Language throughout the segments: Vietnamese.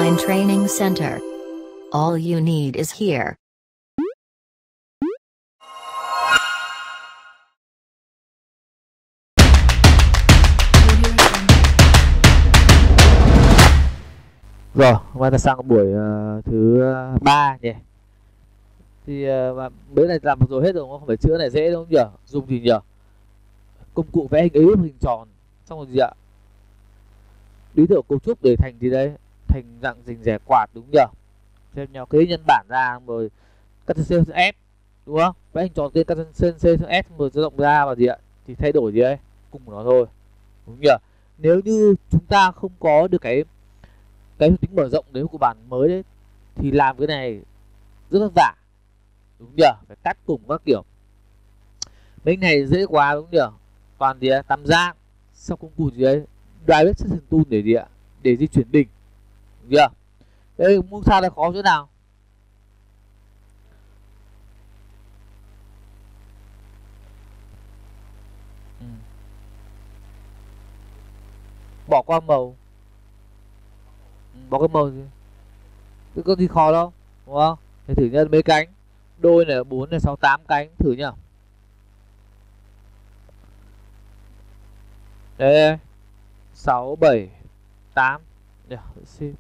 Design Training Center. All you need is here. Rồi, hôm nay ta sang buổi thứ 3 nhỉ. Thì mấy này làm rồi hết rồi, không phải chữa này dễ đúng không nhỉ? Dùng gì nhỉ? Công cụ vẽ hình elip hình tròn, xong rồi gì ạ? Lý thuyết cấu trúc để thành gì đấy? Thành dạng hình rẻ quạt đúng nhỉ? Xem nhau cái nhân bản ra rồi cắt C xuống F đúng không? Vẽ hình tròn trên cắt C xuống F rồi tự động ra và gì ạ? Thì thay đổi gì đấy? Cùng của nó thôi. Đúng nhỉ? Nếu như chúng ta không có được cái tính mở rộng đấy của bản mới đấy thì làm cái này rất vất vả. Đúng nhỉ? Phải cắt cùng các kiểu. Mấy này dễ quá đúng nhỉ? Toàn gì ạ? Tam giác. Sau công cụ gì đấy? Direct Selection Tool để gì ạ? Để di chuyển đỉnh. Đúng chưa? Đây mua sao là khó chỗ nào? Bỏ qua màu. Bỏ cái màu gì? Chứ có gì khó đâu, đúng không? Thì thử nhân mấy cánh. Đôi này 4 này 6 8 cánh thử nhá. Đây 6 7 8. Được không?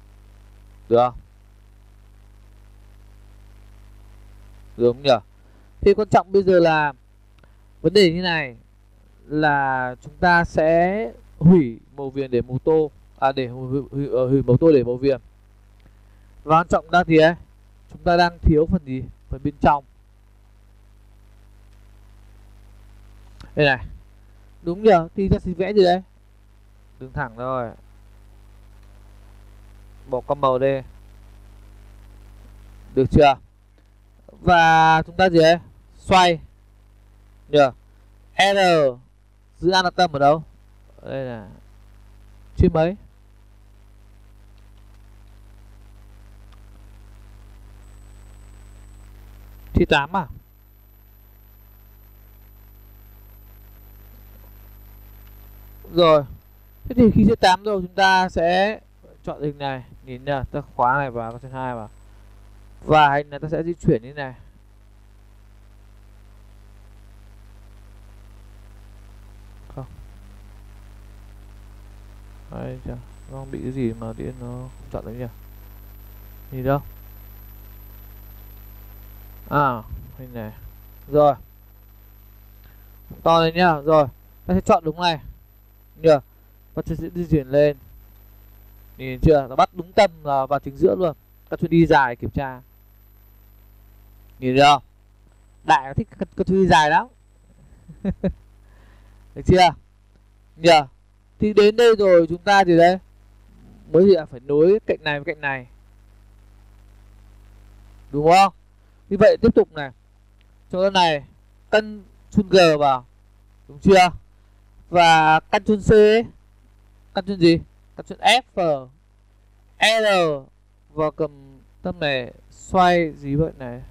Được không nhỉ? Thì quan trọng bây giờ là vấn đề như này là chúng ta sẽ hủy màu viền để màu tô, để hủy màu tô để màu viền. Và quan trọng ra thì ấy, chúng ta đang thiếu phần gì? Phần bên trong. Đây này. Đúng nhỉ? Thì ta sẽ vẽ gì đây? Đường thẳng thôi. Bỏ qua màu đây. Được chưa? Và chúng ta gì đấy? Xoay. Nhờ. R giữ an tâm ở đâu? Đây là chuyên mấy? Chi 8 à? Rồi. Thế thì khi chia 8 rồi chúng ta sẽ chọn hình này, nhìn nhá, ta khóa này vào con 2 vào. Và hình này ta sẽ di chuyển như này. Không. Đây chưa? Nó bị cái gì mà điện nó không chọn được nhỉ? Nhìn đâu? Hình này. Rồi. To lên nhá. Rồi. Ta sẽ chọn đúng này. Nhờ. Và ta sẽ di chuyển lên. Nhìn chưa? Nó bắt đúng tâm là vào chính giữa luôn. Các chuyên đi dài kiểm tra. Nhìn được không? Đại thích các chuyên đi dài lắm. Được chưa? Nhờ. Thì đến đây rồi chúng ta gì đây? Mới gì ạ? Phải nối cạnh này với cạnh này. Đúng không? Như vậy tiếp tục này. Chỗ này căn chun G vào. Đúng chưa? Và căn chun C ấy. Căn chun gì? Căn chun F R và cầm tâm này xoay gì vậy này.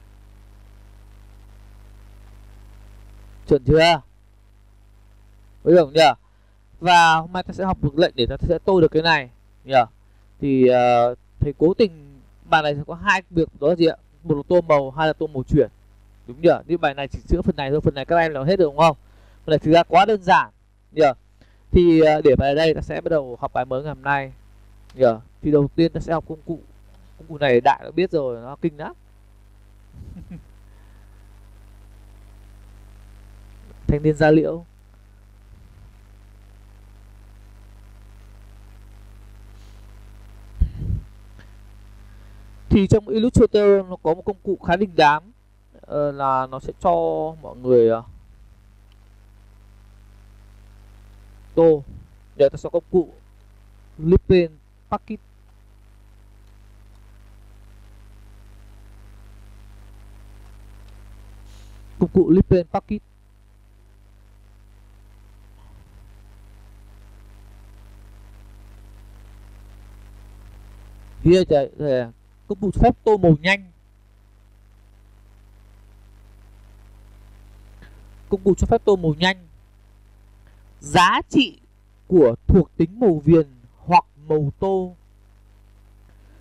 Chuẩn chưa? Bây giờ nhỉ? Và hôm nay ta sẽ học một lệnh để ta sẽ tô được cái này nhỉ? Thì thầy cố tình bài này sẽ có hai việc, đó là gì ạ? Một là tô màu, hai là tô màu chuyển. Đúng nhỉ? Như bài này chỉ chữa phần này thôi, phần này các em làm hết được đúng không? Phần này thực ra quá đơn giản nhỉ? Thì để bài ở đây ta sẽ bắt đầu học bài mới ngày hôm nay nhỉ? Thì đầu tiên ta sẽ học công cụ này Đại đã biết rồi, nó kinh lắm. Thanh niên da liễu. Thì trong Illustrator nó có một công cụ khá đình đám, là nó sẽ cho mọi người tô. Để ta sẽ công cụ Lippen Packet. Công cụ Lippen Packet. Here trời, công cụ phép tô màu nhanh. Công cụ cho phép tô màu nhanh. Giá trị của thuộc tính màu viền hoặc màu tô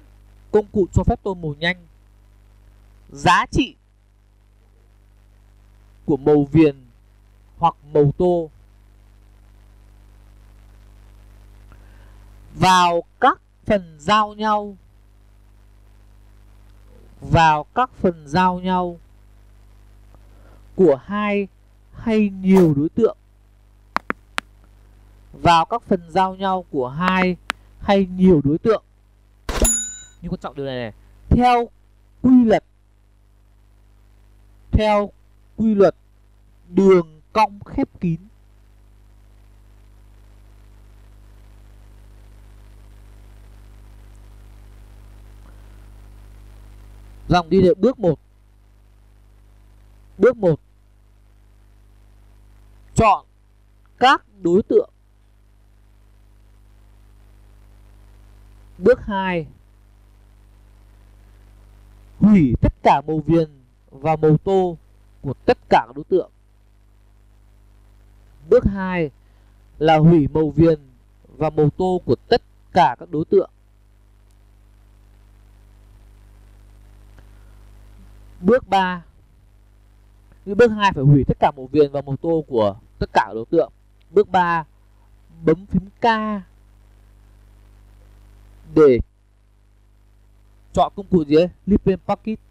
Công cụ cho phép tô màu nhanh. Giá trị của màu viền hoặc màu tô vào các phần giao nhau, của hai hay nhiều đối tượng, vào các phần giao nhau của hai hay nhiều đối tượng. Nhưng quan trọng điều này, theo quy luật đường cong khép kín. Dòng đi được bước 1. Bước 1. Chọn các đối tượng. Bước 2. Hủy tất cả màu viền và màu tô của tất cả các đối tượng. Bước 2 là hủy màu viền và màu tô của tất cả các đối tượng. Bước 3. Bước 2 phải hủy tất cả màu viền và màu tô của tất cả các đối tượng. Bước 3 bấm phím K để chọn công cụ gì ấy? Flip pen Package.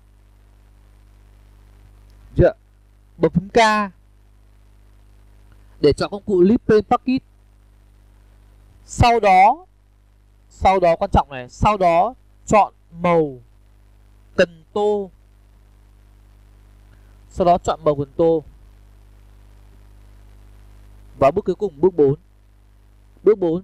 Bấm phím K để chọn công cụ Flip pen Package. Sau đó quan trọng này, sau đó chọn màu cần tô. Sau đó chọn màu cần tô. Và bước cuối cùng, bước 4. Bước 4.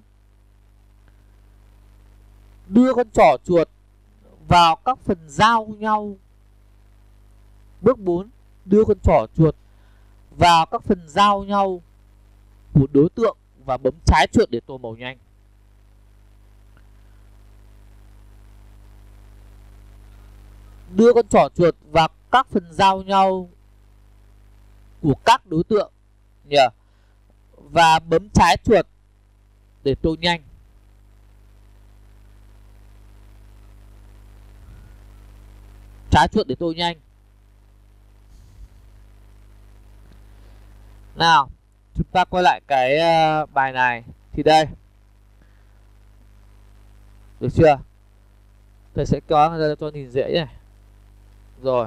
Đưa con trỏ chuột vào các phần giao nhau. Bước 4. Đưa con trỏ chuột vào các phần giao nhau của đối tượng và bấm trái chuột để tô màu nhanh. Đưa con trỏ chuột vào các phần giao nhau của các đối tượng và bấm trái chuột để tô nhanh. Trái chuột để tô nhanh. Nào, chúng ta quay lại cái bài này. Thì đây, được chưa? Thầy sẽ có ra cho nhìn dễ này. Rồi.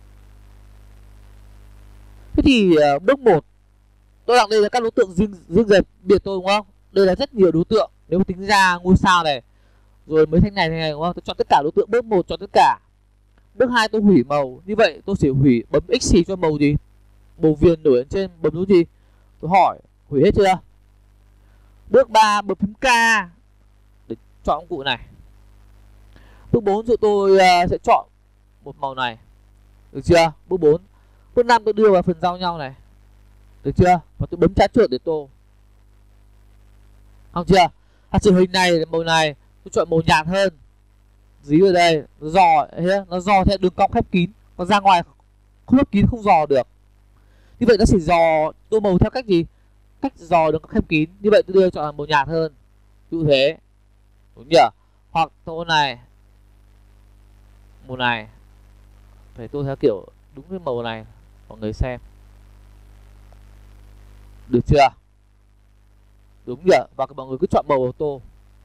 Thế thì bước 1, tôi đọc đây là các đối tượng riêng rệt biệt tôi đúng không? Đây là rất nhiều đối tượng. Nếu mà tính ra ngôi sao này, rồi mấy thanh này đúng không? Tôi chọn tất cả đối tượng. Bước 1 chọn tất cả. Bước 2 tôi hủy màu. Như vậy tôi chỉ hủy, bấm X xì cho màu gì? Màu viền nổi lên trên, bấm nút gì? Tôi hỏi, hủy hết chưa? Bước 3 bấm phím K để chọn công cụ này. Bước 4 thì tôi sẽ chọn một màu này. Được chưa? Bước 4. Bước 5 tôi đưa vào phần giao nhau này. Được chưa? Và tôi bấm trái chuột để tô. Không chưa? Trường hình này, màu này tôi chọn màu nhạt hơn. Dí vào đây, nó dò theo đường cong khép kín. Còn ra ngoài không khép kín, không dò được. Như vậy nó chỉ dò tô màu theo cách gì? Cách dò đường cong khép kín. Như vậy tôi đưa chọn màu nhạt hơn. Như thế. Đúng nhỉ? Hoặc tô này, màu này phải tô theo kiểu đúng cái màu này mọi người xem. Được chưa? Đúng nhỉ? Và mọi người cứ chọn màu ô tô.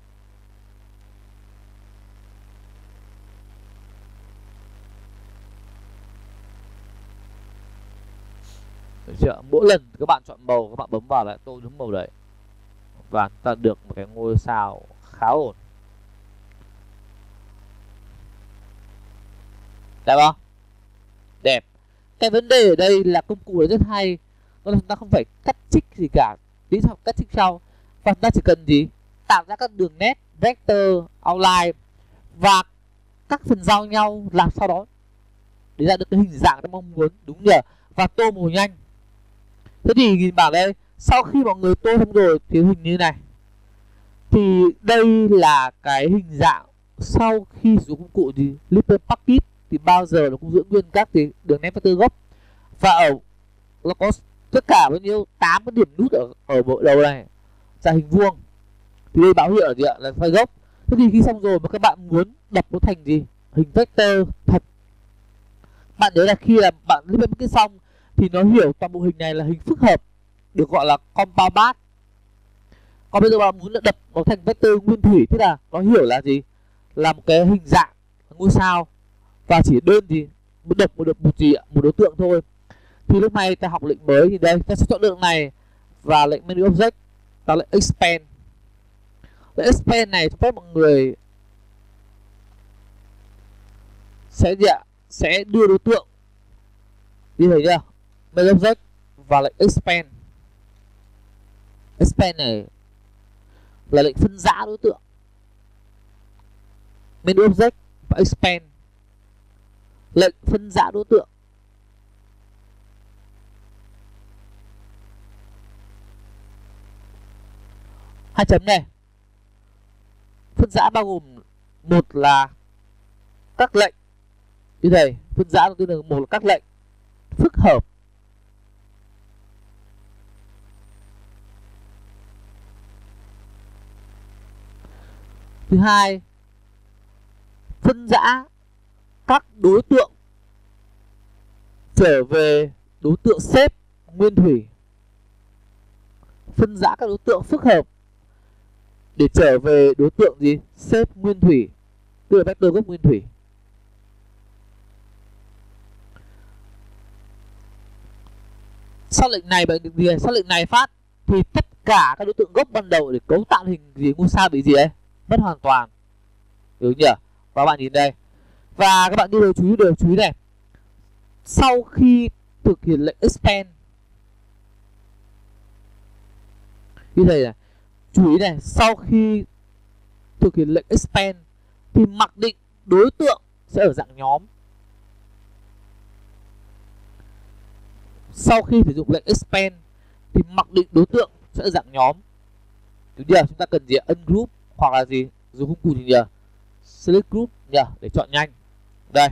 Được chưa? Mỗi lần các bạn chọn màu, các bạn bấm vào lại tô đúng màu đấy. Và ta được một cái ngôi sao khá ổn. Đẹp không? Đẹp. Cái vấn đề ở đây là công cụ này rất hay. Đó là chúng ta không phải cắt trích gì cả. Tí sau cắt trích sau. Và chúng ta chỉ cần gì? Tạo ra các đường nét, vector, outline và các phần giao nhau, làm sau đó để ra được cái hình dạng ta mong muốn. Đúng nhỉ? Và tô màu nhanh. Thế thì nhìn bảng đây, sau khi mọi người tô xong rồi thì hình như này. Thì đây là cái hình dạng sau khi sử dụng công cụ gì? Flip pen Package thì bao giờ nó cũng giữ nguyên các cái đường nét vector gốc. Và ở nó có tất cả bao nhiêu 8 cái điểm nút ở bộ đầu này ra hình vuông. Thì đây báo hiệu là gì ạ? Là file gốc. Thế thì khi xong rồi mà các bạn muốn đập nó thành gì? Hình vector thật. Bạn nhớ là khi là bạn list cái xong thì nó hiểu toàn bộ hình này là hình phức hợp, được gọi là compound path. Còn bây giờ bạn muốn đập nó thành vector nguyên thủy, thế là nó hiểu là gì? Là một cái hình dạng ngôi sao và chỉ đơn gì đập một đối tượng thôi. Thì lúc này ta học lệnh mới thì đây ta sẽ chọn lượng này và lệnh menu object, ta lệnh expand. Lệnh expand này cho phép mọi người sẽ đưa đối tượng như thấy chưa? Menu object và lệnh expand. Expand này là lệnh phân rã đối tượng. Menu object và expand lệnh phân rã đối tượng. Hai chấm này. Phân rã bao gồm một là các lệnh như này, phân rã đầu tiên là một là các lệnh phức hợp. Thứ hai, phân rã các đối tượng trở về đối tượng xếp nguyên thủy. Phân rã các đối tượng phức hợp để trở về đối tượng gì? Xếp nguyên thủy, tức là vector gốc nguyên thủy. Sau lệnh này sau lệnh này phát thì tất cả các đối tượng gốc ban đầu để cấu tạo hình gì ngôi sao bị gì ấy mất hoàn toàn, đúng nhỉ? Và bạn nhìn đây, và các bạn đều chú ý này, sau khi thực hiện lệnh expand như thế này, chú ý này, sau khi thực hiện lệnh expand thì mặc định đối tượng sẽ ở dạng nhóm. Sau khi sử dụng lệnh expand thì mặc định đối tượng sẽ ở dạng nhóm, đúng chưa? Chúng ta cần gì? Ungroup hoặc là gì? Dùng công cụ gì nhỉ? Select group nhỉ, để chọn nhanh. Đây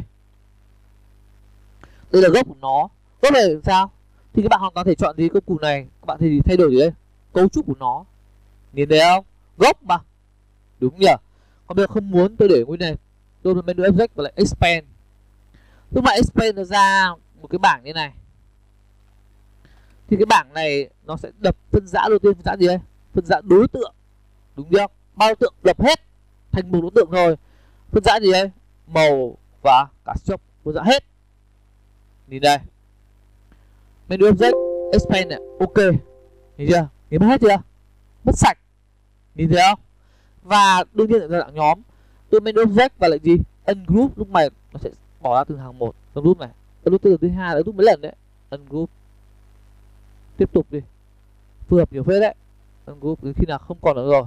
là gốc của nó. Gốc này làm sao? Thì các bạn hoàn toàn thể chọn gì công cụ này, các bạn thì thay đổi gì đấy? Cấu trúc của nó. Nhìn thấy không? Gốc mà. Đúng nhỉ? Còn bây giờ không muốn, tôi để nguyên này. Tôi vào menu object và lại expand. Lúc mà expand nó ra một cái bảng như này. Thì cái bảng này nó sẽ đập phân rã đầu tiên, phân rã gì đây? Phân rã đối tượng. Đúng chưa? Bao đối tượng đập hết thành một đối tượng thôi. Phân rã gì đây? Màu và cả stroke, phân rã hết. Nhìn đây. Menu object expand này, ok. Nhìn chưa? Nhìn mất hết chưa? Mất sạch. Nhìn thấy không? Và đương nhiên là dạng nhóm. Từ menu object và lại gì? Ungroup, lúc này nó sẽ bỏ ra từ hàng một. Ungroup này, ungroup từ thứ hai, ungroup mấy lần đấy. Ungroup. Tiếp tục đi. Phù hợp nhiều phết đấy. Ungroup đến khi nào không còn nữa rồi.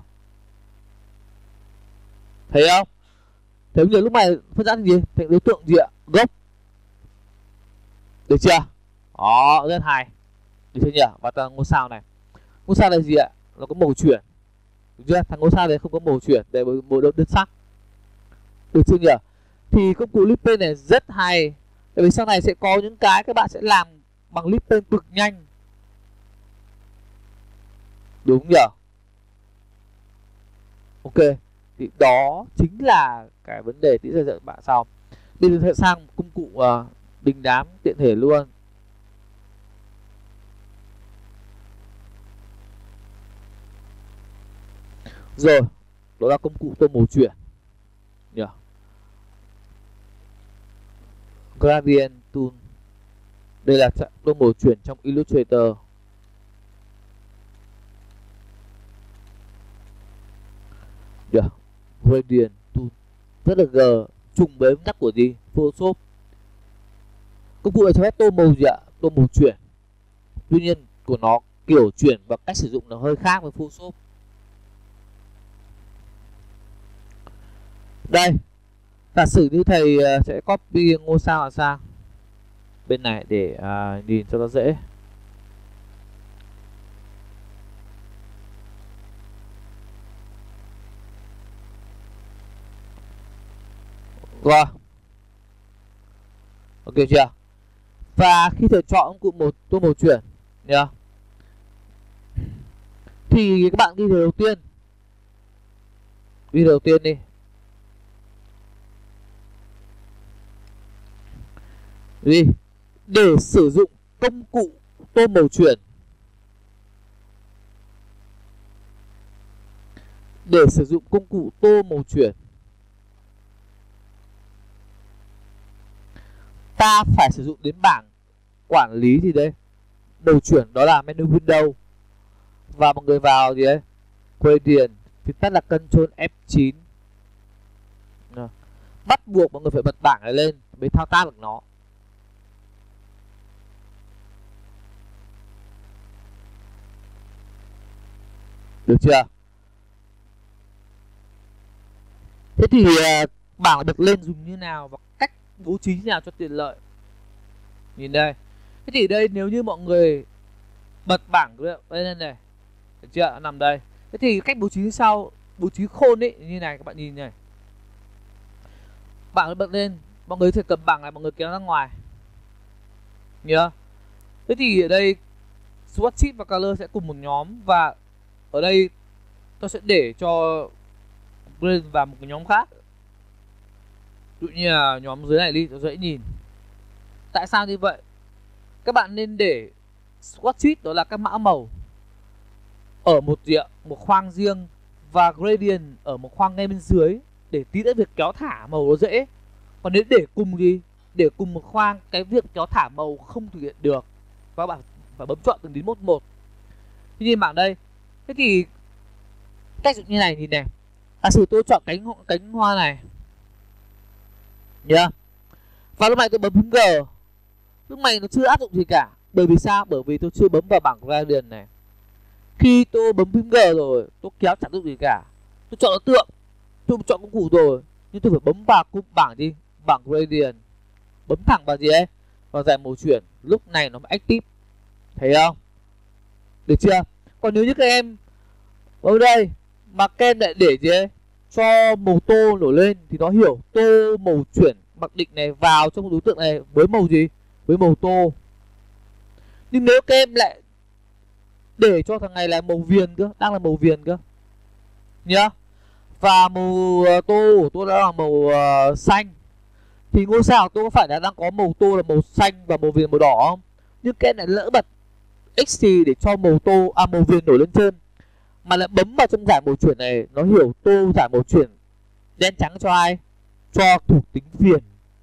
Thấy không? Thấy nhiều lúc này phân rã gì? Thành đối tượng gì ạ? Gốc. Được chưa? Đó, rất hay. Được chưa nhỉ? Và thằng ngôi sao này. Ngôi sao này gì ạ? Nó có màu chuyển. Được chưa? Thằng ngôi sao đấy không có màu chuyển, để màu đơn sắc. Được chưa nhỉ? Thì công cụ Leap Paint này rất hay. Tại vì sau này sẽ có những cái các bạn sẽ làm bằng Leap Paint cực nhanh. Đúng nhỉ? Ok. Thì đó chính là cái vấn đề tí giờ dạy bạn sau. Bây giờ sẽ sang công cụ đình đám tiện thể luôn. Rồi, đó là công cụ tô màu chuyển nhỉ? Gradient Tool. Đây là tô màu chuyển trong Illustrator. Gradient Tool rất là G, trùng với nhắc của gì? Photoshop. Công cụ này cho phép tô màu gì ạ? Tô màu chuyển. Tuy nhiên của nó kiểu chuyển và cách sử dụng nó hơi khác với Photoshop. Đây, giả sử như thầy sẽ copy ngôi sao sang bên này để nhìn cho nó dễ. Rồi, ok chưa? Và khi thầy chọn công cụ tô màu chuyển nhá, thì các bạn ghi đầu tiên Video đầu tiên đi. Để sử dụng công cụ tô màu chuyển. Để sử dụng công cụ tô màu chuyển, ta phải sử dụng đến bảng quản lý gì đấy, màu chuyển, đó là menu Windows. Và mọi người vào gì đấy, Gradient, viết tắt là Ctrl F9. Bắt buộc mọi người phải bật bảng này lên mới thao tác được nó. Được chưa? Thế thì bảng bật lên dùng như nào và cách bố trí như nào cho tiện lợi. Nhìn đây. Thế thì đây nếu như mọi người bật bảng lên này, được chưa? Nằm đây. Thế thì cách bố trí như sau, bố trí khôn ấy, như này các bạn nhìn này. Bảng bật lên, mọi người sẽ cầm bảng này, mọi người kéo ra ngoài. Nhớ. Thế thì ở đây swatch sheet và color sẽ cùng một nhóm, và ở đây tôi sẽ để cho lên vào một cái nhóm khác. Ví dụ như là nhóm dưới này đi cho dễ nhìn. Tại sao như vậy? Các bạn nên để swatch sheet, đó là các mã màu, ở một khoang riêng, và gradient ở một khoang ngay bên dưới, để tí nữa việc kéo thả màu nó dễ. Còn nếu để cùng gì, để cùng một khoang, cái việc kéo thả màu không thực hiện được, các bạn phải bấm chọn từng đến một. Như nhìn bảng đây. Thế thì cách dụng như này, nhìn này. Giả sử tôi chọn cánh hoa này nhá, và lúc này tôi bấm phím G, lúc này nó chưa áp dụng gì cả. Bởi vì sao? Bởi vì tôi chưa bấm vào bảng gradient này. Khi tôi bấm phím G rồi, tôi kéo chẳng dụng gì cả. Tôi chọn ấn tượng, tôi chọn công cụ rồi, nhưng tôi phải bấm vào cụm bảng gì, bảng gradient, bấm thẳng vào gì ấy, vào giải màu chuyển. Lúc này nó mới active. Thấy không? Được chưa? Còn nếu như các em ở đây mà các em lại để gì ấy, cho màu tô nổi lên, thì nó hiểu tô màu chuyển mặc định này vào trong đối tượng này với màu gì? Với màu tô. Nhưng nếu các em lại để cho thằng này là màu viền cơ, đang là màu viền cơ nhá, và màu tô của tôi đã là màu xanh, thì ngôi sao của tôi có phải là đang có màu tô là màu xanh và màu viền màu đỏ không? Nhưng các em lại lỡ bật XT để cho màu tô màu viền nổi lên trên, mà lại bấm vào trong giải màu chuyển này, nó hiểu tô giải màu chuyển đen trắng cho ai? Cho thuộc tính viền.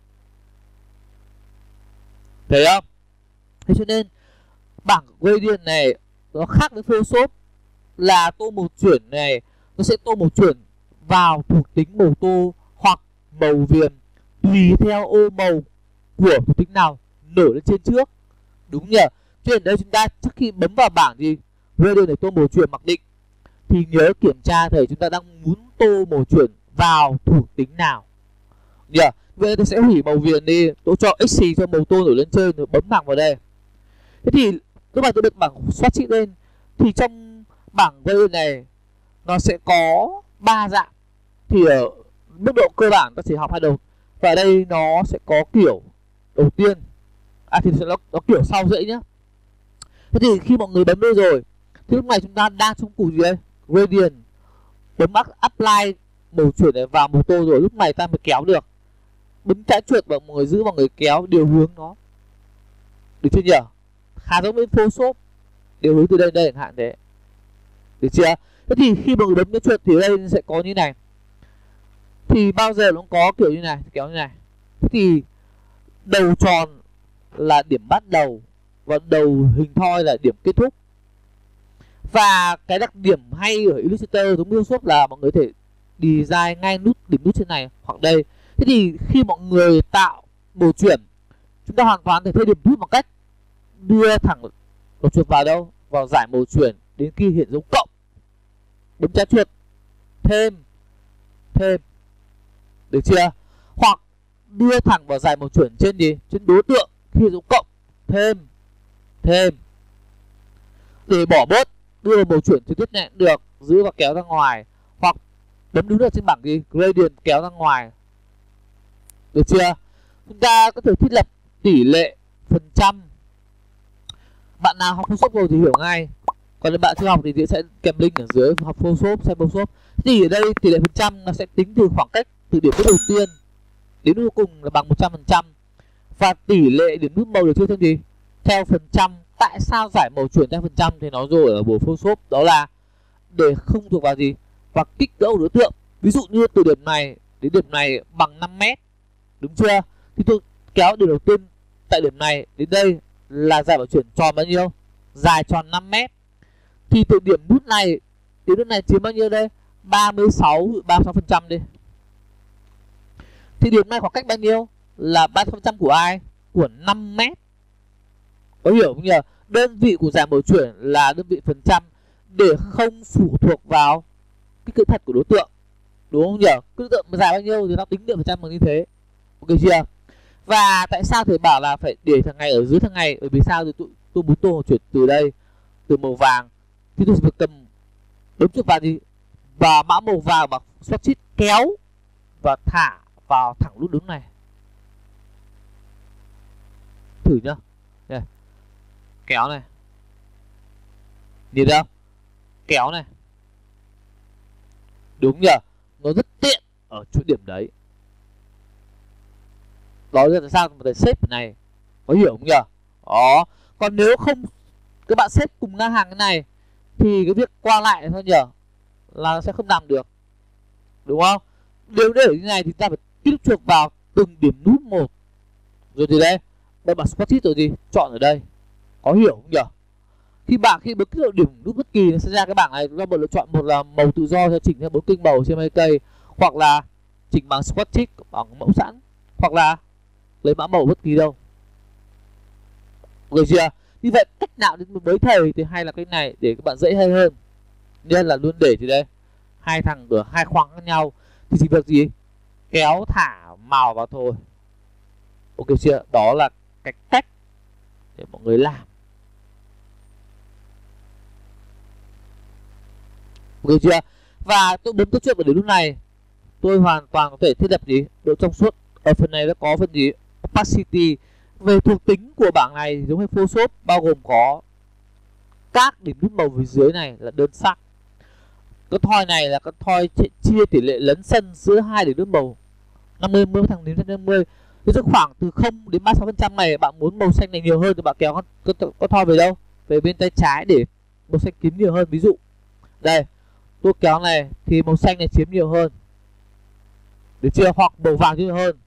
Thấy không? Thế cho nên bảng gradient này nó khác với Photoshop, là tô màu chuyển này nó sẽ tô màu chuyển vào thuộc tính màu tô hoặc màu viền, tùy theo ô màu của thuộc tính nào nổi lên trên trước. Đúng nhỉ? Cho nên đây chúng ta trước khi bấm vào bảng gì gradient để tô màu chuyển mặc định, thì nhớ kiểm tra thầy chúng ta đang muốn tô màu chuyển vào thuộc tính nào nhỉ? Vậy tôi sẽ hủy màu viền đi, tôi cho XC cho màu tô nổi lên trên rồi bấm thẳng vào đây. Thế thì lúc này tôi được bảng swatch sheet lên, thì trong bảng gradient này nó sẽ có 3 dạng. Thì ở mức độ cơ bản ta chỉ học hai đầu, và ở đây nó sẽ có kiểu đầu tiên, thì nó kiểu sau dễ nhá. Thế thì khi mọi người bấm đây rồi, thì lúc này chúng ta đang trong cụm gì đây? Gradient. Bấm apply màu chuyển này vào màu tô rồi, lúc này ta mới kéo được. Bấm trái chuột vào mọi người giữ, mọi người kéo điều hướng nó. Được chưa nhỉ? Khá giống với Photoshop, điều hướng từ đây đây chẳng hạn thế. Được chưa? Thế thì khi mọi người bấm cái chuột thì ở đây sẽ có như này. Thì bao giờ nó cũng có kiểu như này, kéo như này. Thế thì đầu tròn là điểm bắt đầu, và đầu hình thoi là điểm kết thúc. Và cái đặc điểm hay ở Illustrator giống như Photoshop là mọi người có thể design ngay điểm nút trên này hoặc đây. Thế thì khi mọi người tạo màu chuyển, chúng ta hoàn toàn thể thay điểm nút bằng cách đưa thẳng đầu chuột vào đâu? Vào giải màu chuyển đến khi hiện dấu cộng. Bấm trái chuột thêm. Được chưa? Hoặc đưa thẳng vào giải màu chuyển trên gì? Trên đối tượng khi hiện dấu cộng, thêm. Để bỏ bớt, đưa màu chuyển trực tiếp này được, giữ và kéo ra ngoài, hoặc bấm đúng ở trên bảng gì? Gradient kéo ra ngoài. Được chưa? Chúng ta có thể thiết lập tỷ lệ phần trăm. Bạn nào học Photoshop rồi thì hiểu ngay. Còn nếu bạn chưa học thì sẽ kèm link ở dưới học Photoshop, xem Photoshop. Thì ở đây tỷ lệ phần trăm nó sẽ tính từ khoảng cách từ điểm nút đầu tiên đến cuối cùng là bằng 100%. Và tỷ lệ điểm nút màu được chia theo gì? Theo phần trăm. Tại sao giải màu chuyển theo phần trăm thì nó rồi ở bộ Photoshop, đó là để không thuộc vào gì? Và kích cỡ của đối tượng. Ví dụ như từ điểm này đến điểm này bằng 5 mét, đúng chưa? Thì tôi kéo điểm đầu tiên tại điểm này đến đây là giải màu chuyển tròn bao nhiêu? Dài tròn 5 mét. Thì từ điểm nút này đến nút này chiếm bao nhiêu đây? 36% đi. Thì điểm này khoảng cách bao nhiêu? Là 30% của ai? Của 5 mét. Có hiểu không nhỉ? Đơn vị của giải màu chuyển là đơn vị phần trăm để không phụ thuộc vào cái cỡ thật của đối tượng, đúng không nhỉ? Đối tượng dài bao nhiêu thì nó tính điểm phần trăm bằng như thế. Ok chưa? Và tại sao thầy bảo là phải để thằng này ở dưới thằng này? Bởi vì sao? Thì tôi muốn tô chuyển từ đây, từ màu vàng thì tôi phải cầm bấm chuột vào gì? Và mã màu vàng bằng swatch sheet kéo và thả vào thẳng nút đứng này. Thử nhá. Đây. Kéo này. Nhìn thấy không? Kéo này. Đúng nhỉ? Nó rất tiện ở chỗ điểm đấy. Đó là sao mà thầy xếp này. Có hiểu không nhỉ? Đó. Còn nếu không các bạn xếp cùng ngang hàng cái này thì cái việc qua lại thôi nhỉ là nó sẽ không làm được, đúng không? Nếu để như này thì ta phải tiếp chuột vào từng điểm nút một. Rồi thì đây, đây bạn swatch sheet rồi gì? Chọn ở đây. Có hiểu không nhỉ? Khi bấm cái điểm nút bất kỳ nó sẽ ra cái bảng này, chúng ta lựa chọn một là màu tự do theo chỉnh theo 4 kênh màu trên cây, hoặc là chỉnh bằng swatch sheet bằng mẫu sẵn, hoặc là lấy mã màu bất kỳ đâu. Được chưa? Như vậy cách nào đến với thầy thì hay là cái này để các bạn dễ hay hơn. Nên là luôn để thì đây hai thằng ở hai khoang khác nhau thì chỉ việc gì? Kéo thả màu vào thôi. Ok chưa? Đó là cái cách để mọi người làm. Ok chưa? Và tôi bấm tôi chuột vào đến lúc này, tôi hoàn toàn có thể thiết lập gì? Độ trong suốt. Ở phần này nó có phần gì? Opacity. Về thuộc tính của bảng này giống như Photoshop, bao gồm có các điểm nút màu phía dưới này là đơn sắc. Con thoi này là con thoi chia tỷ lệ lấn sân giữa hai điểm nút màu 50 thằng đến 50. Thì khoảng từ 0 đến 36% này bạn muốn màu xanh này nhiều hơn thì bạn kéo con thoi về đâu? Về bên tay trái để màu xanh kiếm nhiều hơn. Ví dụ đây, tôi kéo này thì màu xanh này chiếm nhiều hơn, được chưa? Hoặc màu vàng nhiều hơn.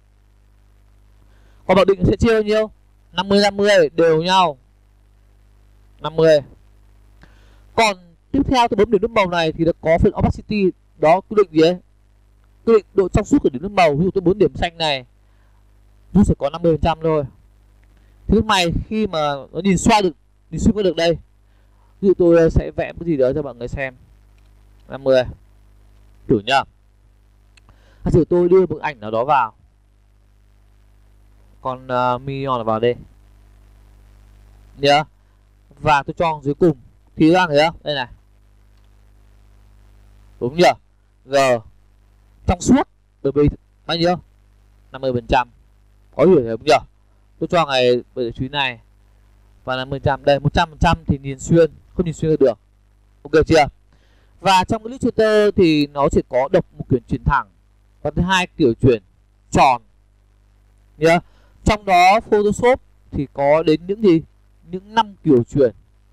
Còn bảo định sẽ chia bao nhiêu? 50-50 đều nhau 50. Còn tiếp theo tôi bấm điểm nút màu này thì nó có phần opacity. Đó quy định gì ấy? Quy định độ trong suốt của điểm nút màu. Ví dụ tôi bấm điểm xanh này, nó sẽ có 50% thôi. Thì lúc này khi mà nó nhìn xuyên qua được đây. Ví dụ tôi sẽ vẽ cái gì đó cho mọi người xem. 50. Thử nhá. Giả sử tôi đưa bức ảnh nào đó vào, con Minion vào đây nhớ, và tôi cho dưới cùng thì ra thấy không? Đây này, đúng nhỉ? Giờ trong suốt bởi vì bao nhiêu? 50%. Có hiểu không nhỉ? Tôi cho ngày bởi chú này và 50%. Đây 100% thì nhìn xuyên, không nhìn xuyên được. Ok chưa? Và trong cái Illustrator thì nó chỉ có độc một kiểu chuyển thẳng và thứ hai kiểu chuyển tròn nhớ. Trong đó Photoshop thì có đến những gì? Những 5 kiểu chuyển.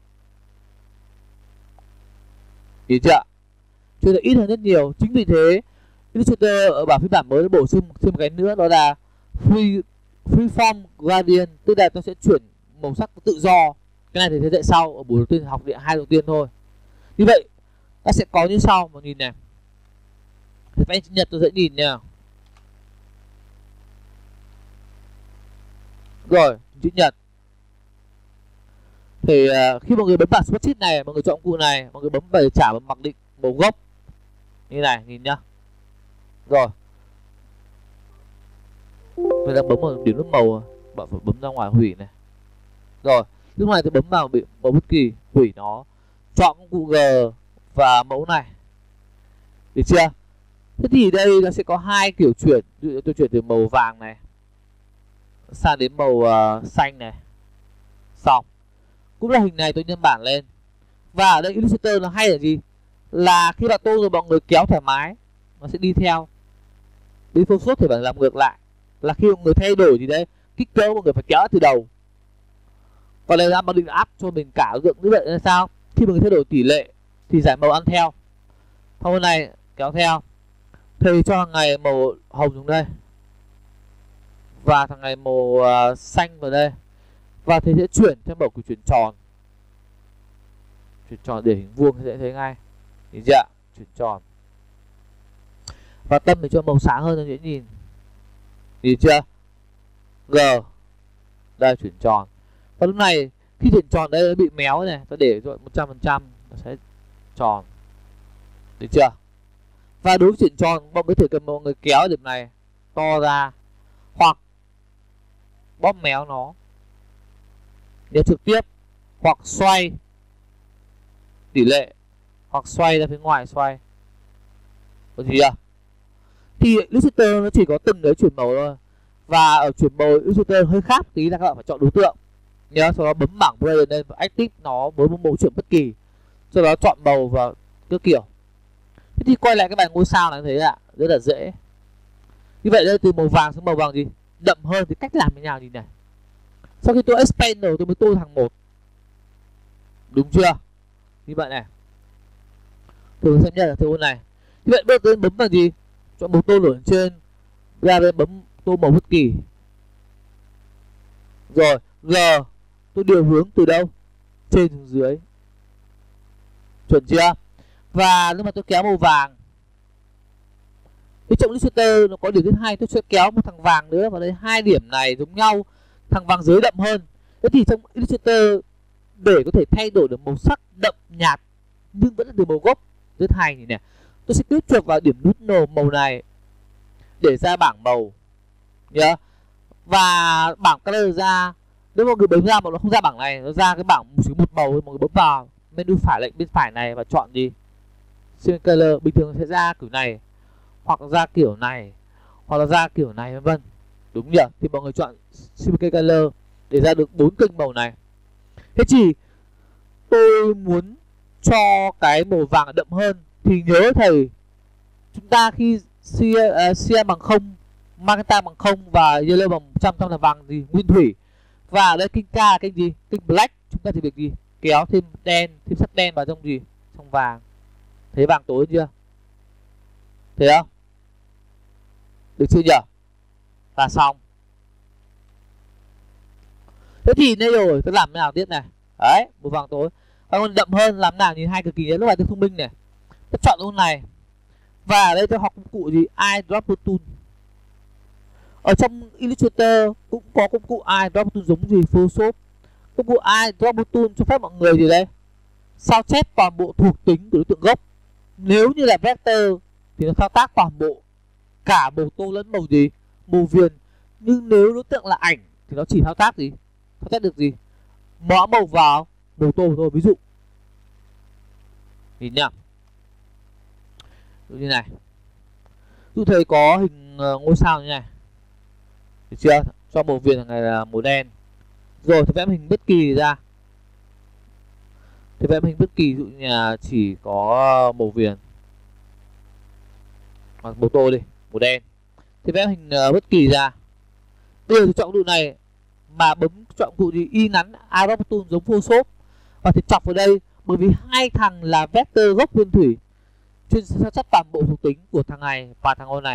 Hiểu chưa? Chứ là ít hơn rất nhiều. Chính vì thế Illustrator ở bản phiên bản mới nó bổ sung thêm một cái nữa, đó là Freeform Gradient, tức là nó sẽ chuyển màu sắc tự do. Cái này thì thế dạy sau, ở buổi đầu tiên học hai đầu tiên thôi. Như vậy ta sẽ có như sau, mà nhìn này. Vẽ chữ nhật tôi dễ nhìn nha. Rồi, chữ nhật. Thì khi mọi người bấm vào swatch sheet này, mọi người chọn cụ này, mọi người bấm về trả mặc định màu gốc như này, nhìn nhá. Rồi, người ta bấm vào điểm nút màu, bạn phải bấm ra ngoài hủy này. Rồi, lúc này tôi bấm vào bị màu bất kỳ, hủy nó, chọn công cụ G và mẫu này, được chưa? Thế thì đây nó sẽ có hai kiểu chuyển. Ví dụ tôi chuyển từ màu vàng này sang đến màu xanh này, xong cũng là hình này tôi nhân bản lên Và ở đây Illustrator nó hay là gì? Là khi bạn tô rồi mọi người kéo thoải mái, nó sẽ đi theo. Bên Photoshop thì phải làm ngược lại, là khi mọi người thay đổi gì đấy kích cỡ mọi người phải kéo từ đầu. Còn đây là mặc định áp cho mình cả dựng như vậy là sao? Khi mọi người thay đổi tỷ lệ thì giải màu ăn theo. Hôm này kéo theo. Thầy cho thằng này màu hồng xuống đây, và thằng này màu xanh vào đây, và thầy sẽ chuyển theo màu của chuyển tròn. Chuyển tròn để hình vuông sẽ thấy ngay. Nhìn chưa? Chuyển tròn. Và tâm thì cho màu sáng hơn cho dễ nhìn. Nhìn chưa? G. Đây chuyển tròn. Và lúc này khi chuyển tròn đây nó bị méo này, ta để cho 100% nó sẽ tròn. Được chưa? Và đối với chuyển tròn, mọi người có thể cần mọi người kéo điểm này to ra, hoặc bóp méo nó để trực tiếp, hoặc xoay tỷ lệ, hoặc xoay ra phía ngoài xoay. Có gì chưa? Thì Illustrator nó chỉ có từng đấy chuyển màu thôi. Và ở chuyển màu Illustrator hơi khác tí là các bạn phải chọn đối tượng. Nhớ sau đó bấm bảng Blend lên và Active nó với một mẫu chuyển bất kỳ. Sau đó chọn màu và các kiểu. Thế thì quay lại cái bài ngôi sao này thấy ạ, rất là dễ. Như vậy đây từ màu vàng sang màu vàng gì? Đậm hơn thì cách làm thế nào nhìn này. Sau khi tôi expand rồi tôi mới tô thằng 1. Đúng chưa? Như vậy này. Thử xem nhé là thứ này. Như vậy bây giờ tôi bấm vào gì? Chọn màu tô nổi trên, ra đây bấm tô màu bất kỳ. Rồi G tôi điều hướng từ đâu? Trên xuống dưới. Chuẩn chưa? Và lúc mà tôi kéo màu vàng, cái trong Illustrator nó có điều thứ hai, tôi sẽ kéo một thằng vàng nữa vào đây, hai điểm này giống nhau, thằng vàng dưới đậm hơn. Thế thì trong Illustrator để có thể thay đổi được màu sắc đậm nhạt nhưng vẫn là từ màu gốc rất hay thì nè. Tôi sẽ click chuột vào điểm nút nổ màu này để ra bảng màu nhớ. Và bảng color ra, nếu mọi người bấm ra mà nó không ra bảng này, nó ra cái bảng chỉ một màu thôi. Mọi người bấm vào menu phải lệnh bên phải này và chọn gì? CMYK color. Bình thường nó sẽ ra kiểu này, hoặc ra kiểu này, hoặc là ra kiểu này vân vân. Đúng nhỉ? Thì mọi người chọn CMYK color để ra được 4 kênh màu này. Thế chỉ tôi muốn cho cái màu vàng đậm hơn thì nhớ thầy, chúng ta khi cyan bằng 0, magenta bằng 0 và yellow bằng 100 là vàng gì? Nguyên thủy. Và ở đây kênh K là kênh gì? Kênh black. Chúng ta chỉ việc gì? Kéo thêm đen, thêm sắc đen vào trong gì? Trong vàng. Thấy vàng tối chưa? Thấy không? Được chưa nhỉ? Và xong. Thế thì đây rồi, tôi làm thế nào tiếp này? Đấy, màu vàng tối. Còn đậm hơn làm nào nhìn hai cực kỳ. Lúc này tôi thông minh này. Tôi chọn luôn này. Và ở đây tôi học công cụ gì? Eyedropper tool. Ở trong Illustrator cũng có công cụ Eyedropper tool giống gì Photoshop. Công cụ Eyedropper tool cho phép mọi người gì đây? Sao chép toàn bộ thuộc tính của đối tượng gốc. Nếu như là vector thì nó thao tác toàn bộ cả màu tô lẫn màu gì? Màu viền. Nhưng nếu đối tượng là ảnh thì nó chỉ thao tác gì? Thao tác được gì? Mõ màu vào màu tô thôi. Ví dụ nhìn nhá, như này. Dụ thầy có hình ngôi sao như này, được chưa? Cho màu viền này là màu đen. Rồi thì vẽ hình bất kỳ ra. Thì vẽ hình bất kỳ, ví dụ như là chỉ có màu viền hoặc màu tô đi, màu đen. Thì vẽ hình bất kỳ ra. Bây giờ thì chọn dụ này mà bấm chọn cụ gì y ngắn Eyedropper tool giống Photoshop và thì chọc vào đây, bởi vì hai thằng là vector gốc nguyên thủy chuyên sao chép toàn bộ thuộc tính của thằng này và thằng ông này.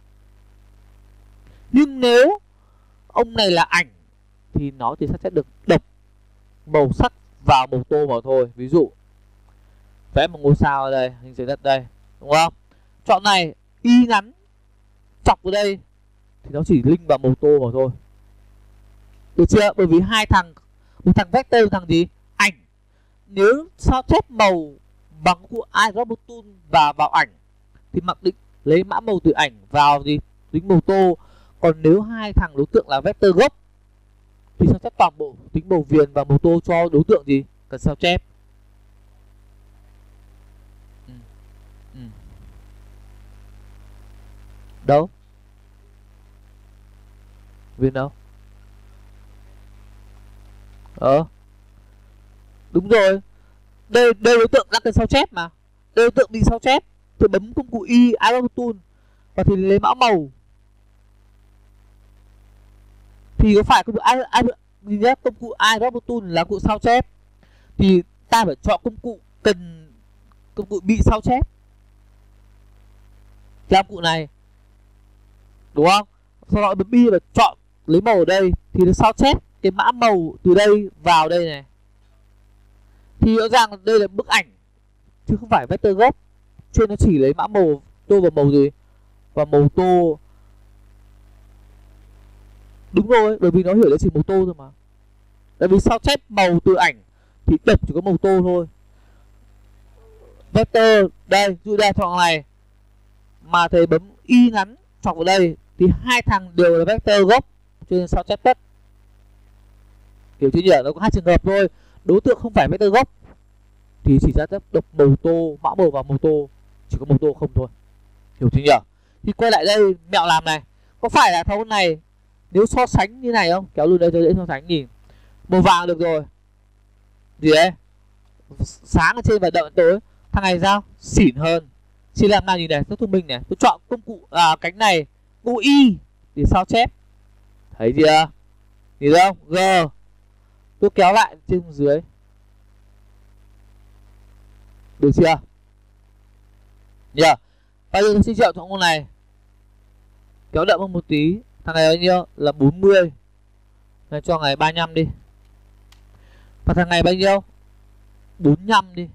Nhưng nếu ông này là ảnh thì nó chỉ sao chép được độc màu sắc vào màu tô vào thôi. Ví dụ vẽ một ngôi sao ở đây, hình trái đất đây, đúng không? Chọn này y ngắn chọc vào đây thì nó chỉ link vào màu tô vào thôi. Được chưa? Bởi vì hai thằng, một thằng vector, một thằng gì? Ảnh. Nếu sao chép màu bằng cụ Eyedropper tool và vào ảnh thì mặc định lấy mã màu từ ảnh vào gì? Tính màu tô. Còn nếu hai thằng đối tượng là vector gốc thì sao chép toàn bộ tính màu viền và màu tô cho đối tượng gì cần sao chép. Đâu? Viền đâu? Đúng rồi. Đây đối tượng đang cần sao chép mà. Đây đối tượng bị sao chép thì bấm công cụ Y Arrow Tool và thì lấy mã màu. Thì có phải công cụ công cụ Arrow Tool là công cụ sao chép thì ta phải chọn công cụ cần công cụ bị sao chép làm cụ này, đúng không? Sau đó bấm Y và chọn lấy màu ở đây thì nó sao chép cái mã màu từ đây vào đây này. Thì rõ ràng đây là bức ảnh chứ không phải vector gốc, cho nên nó chỉ lấy mã màu tô vào màu gì và màu tô. Đúng rồi, bởi vì nó hiểu là chỉ màu tô thôi mà. Tại vì sao chép màu từ ảnh thì đập chỉ có màu tô thôi. Vector đây, dụ ra chọn này mà thầy bấm Y ngắn chọn vào đây thì hai thằng đều là vector gốc, cho nên sao chép tất. Hiểu chưa nhỉ? Nó có hai trường hợp thôi. Đối tượng không phải vector gốc thì chỉ ra chép đập màu tô, mã màu vào màu tô, chỉ có màu tô không thôi. Hiểu chưa nhỉ? Thì quay lại đây mẹo làm này, có phải là thằng này nếu so sánh như này không? Kéo luôn đây cho dễ so sánh nhìn. Màu vàng được rồi. Gì đấy? Sáng ở trên và đậm tối. Thằng này sao? Xỉn hơn. Chỉ làm nào nhìn này, rất thông minh này. Tôi chọn công cụ cánh này, công cụ Y để sao chép. Thấy chưa? Nhìn không? G. Tôi kéo lại trên dưới. Được chưa? Nhờ. Bây giờ tôi xin chọn con này. Kéo đậm hơn một tí. Thằng này bao nhiêu? Là 40. Này cho ngày 35 đi. Và thằng này bao nhiêu? 45 đi.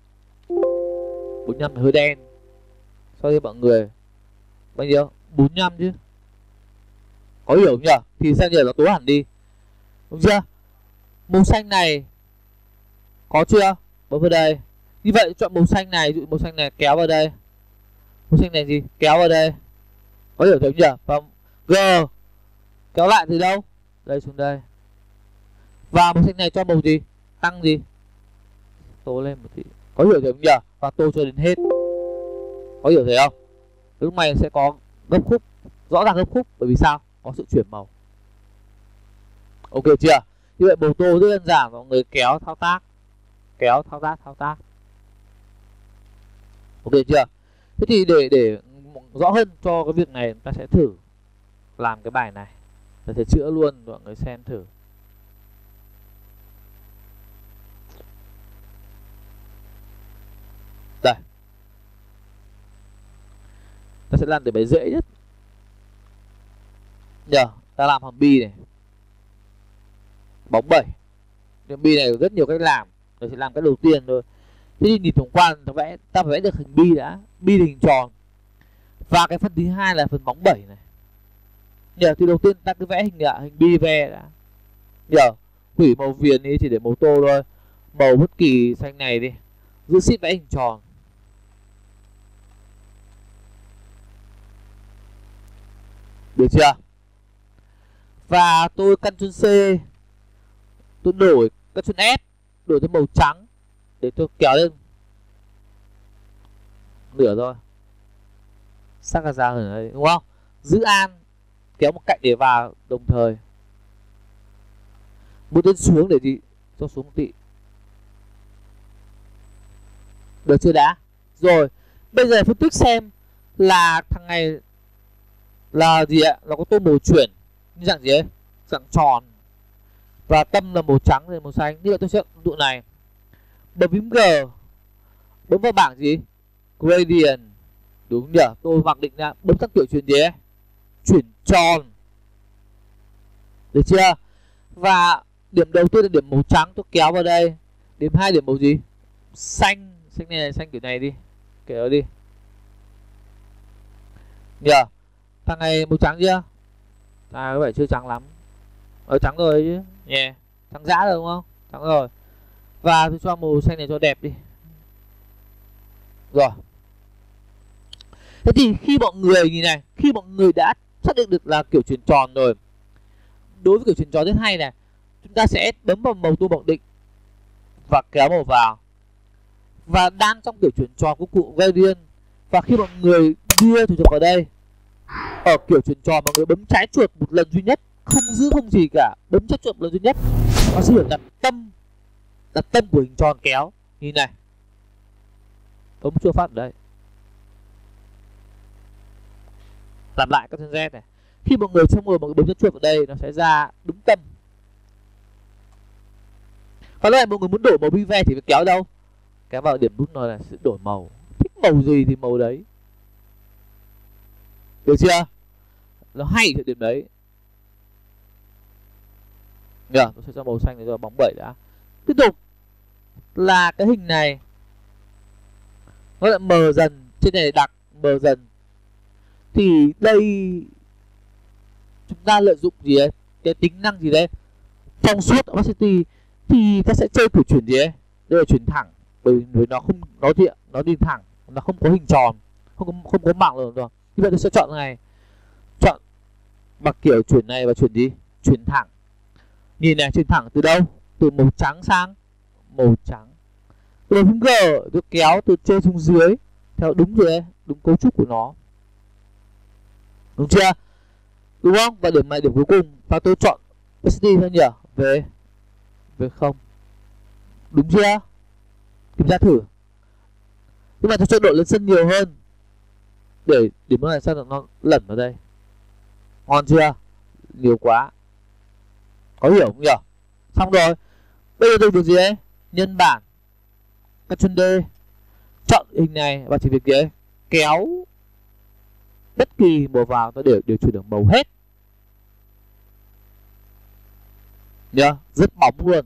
45 là hơi đen. So với mọi người bao nhiêu? 45 chứ. Có hiểu không nhỉ? Thì xem giờ nó tối hẳn đi. Đúng chưa? Màu xanh này có chưa? Bấm vào đây. Như vậy chọn màu xanh này, dụ màu xanh này kéo vào đây. Màu xanh này gì? Kéo vào đây. Có hiểu không nhỉ? Và G kéo lại từ đâu? Đây xuống đây. Và màu xanh này cho màu gì? Tăng gì? Tô lên một tí. Có hiểu không nhỉ? Và tô cho đến hết. Có hiểu thấy không? Lúc này sẽ có gấp khúc, rõ ràng gấp khúc. Bởi vì sao? Có sự chuyển màu. Ok chưa? Như vậy màu tô rất đơn giản, mọi người kéo thao tác. Kéo thao tác. Ok chưa? Thế thì để rõ hơn cho cái việc này, ta sẽ thử làm cái bài này. Ta sẽ chữa luôn, mọi người xem thử. Đây. Ta sẽ làm từ bài dễ nhất. Nhờ, ta làm hàm bi này. Bóng 7. Đường bi này có rất nhiều cách làm. Tôi sẽ làm cái đầu tiên thôi. Thế thì nhìn tổng quan ta phải vẽ được hình bi đã. Bi hình tròn. Và cái phần thứ hai là phần bóng 7 này. Nhờ, thì đầu tiên ta cứ vẽ hình bi ve đã. Nhờ, hủy màu viền đi, chỉ để màu tô thôi. Màu bất kỳ xanh này đi. Giữ ship vẽ hình tròn. Được chưa? Và tôi Ctrl C. Tôi đổi Ctrl S, đổi thành màu trắng để tôi kéo lên nửa thôi. Sắc ra hơn đấy, đúng không? Giữ An, kéo một cạnh để vào đồng thời. Mũi tên xuống để gì? Cho xuống một tí. Được chưa đã? Rồi, bây giờ phân tích xem là thằng này là gì ạ? Nó có tô màu chuyển như dạng gì ấy? Dạng tròn. Và tâm là màu trắng rồi màu xanh. Như vậy tôi sẽ dụ này. Bấm phím G. Bấm vào bảng gì? Gradient. Đúng nhỉ? Tôi mặc định là bấm các kiểu chuyển gì ấy? Chuyển tròn. Được chưa? Và điểm đầu tiên là điểm màu trắng, tôi kéo vào đây. Điểm 2 điểm màu gì? Xanh. Xanh này, xanh kiểu này đi. Kéo đi. Nhỉ? Thằng này màu trắng chưa? À, có vẻ chưa trắng lắm. Trắng rồi chứ. Yeah. Trắng dã rồi đúng không? Trắng rồi. Và tôi cho màu xanh này cho đẹp đi. Rồi. Thế thì khi mọi người nhìn này, khi mọi người đã xác định được là kiểu chuyển tròn rồi, đối với kiểu chuyển tròn rất hay này, chúng ta sẽ bấm vào màu tô mặc định và kéo màu vào. Và đang trong kiểu chuyển tròn của cụ gradient. Và khi mọi người đưa thủ trục vào đây, ở kiểu chuyển tròn mọi người bấm trái chuột một lần duy nhất, không giữ không gì cả, bấm trái chuột một lần duy nhất, nó sẽ được đặt tâm của hình tròn kéo. Nhìn này, bấm chuông phát ở đây. Làm lại các chân Z này. Khi mọi người trong người mọi người bấm chân chuột vào đây, nó sẽ ra đúng tâm. Và lúc này mọi người muốn đổi màu bi ve thì phải kéo đâu? Kéo vào điểm nút này sẽ đổi màu. Thích màu gì thì màu đấy. Được chưa? Nó hay ở điểm đấy. Nhờ, tôi sẽ cho màu xanh này rồi, bóng 7 đã. Tiếp tục là cái hình này nó lại mờ dần, trên này đặc mờ dần. Thì đây chúng ta lợi dụng gì đấy? Cái tính năng gì đấy? Trong suốt opacity thì ta sẽ chơi kiểu chuyển gì đấy? Đây là chuyển thẳng, bởi vì nó không nó đi thẳng, nó không có hình tròn, không có mạng rồi. Như vậy tôi sẽ chọn này, chọn bằng kiểu chuyển này và chuyển gì? Chuyển thẳng. Nhìn này, chuyển thẳng từ đâu? Từ màu trắng sang màu trắng. Từ phím G tôi kéo từ trên xuống dưới theo đúng gì đấy, đúng cấu trúc của nó. Đúng chưa? Đúng không? Và điểm này điểm cuối cùng, và tôi chọn opacity thôi nhỉ? Về không. Đúng chưa? Kiểm tra thử. Nhưng mà tôi cho độ lên sân nhiều hơn để điểm này sao nó lẩn vào đây. Ngon chưa? Nhiều quá. Có hiểu không nhỉ? Xong rồi. Bây giờ tôi việc gì đấy? Nhân bản. Ctrl D. Chọn hình này và chỉ việc gì đấy? Kéo bất kỳ màu vào ta đều chuyển được màu hết. Nhớ, rất bóng luôn.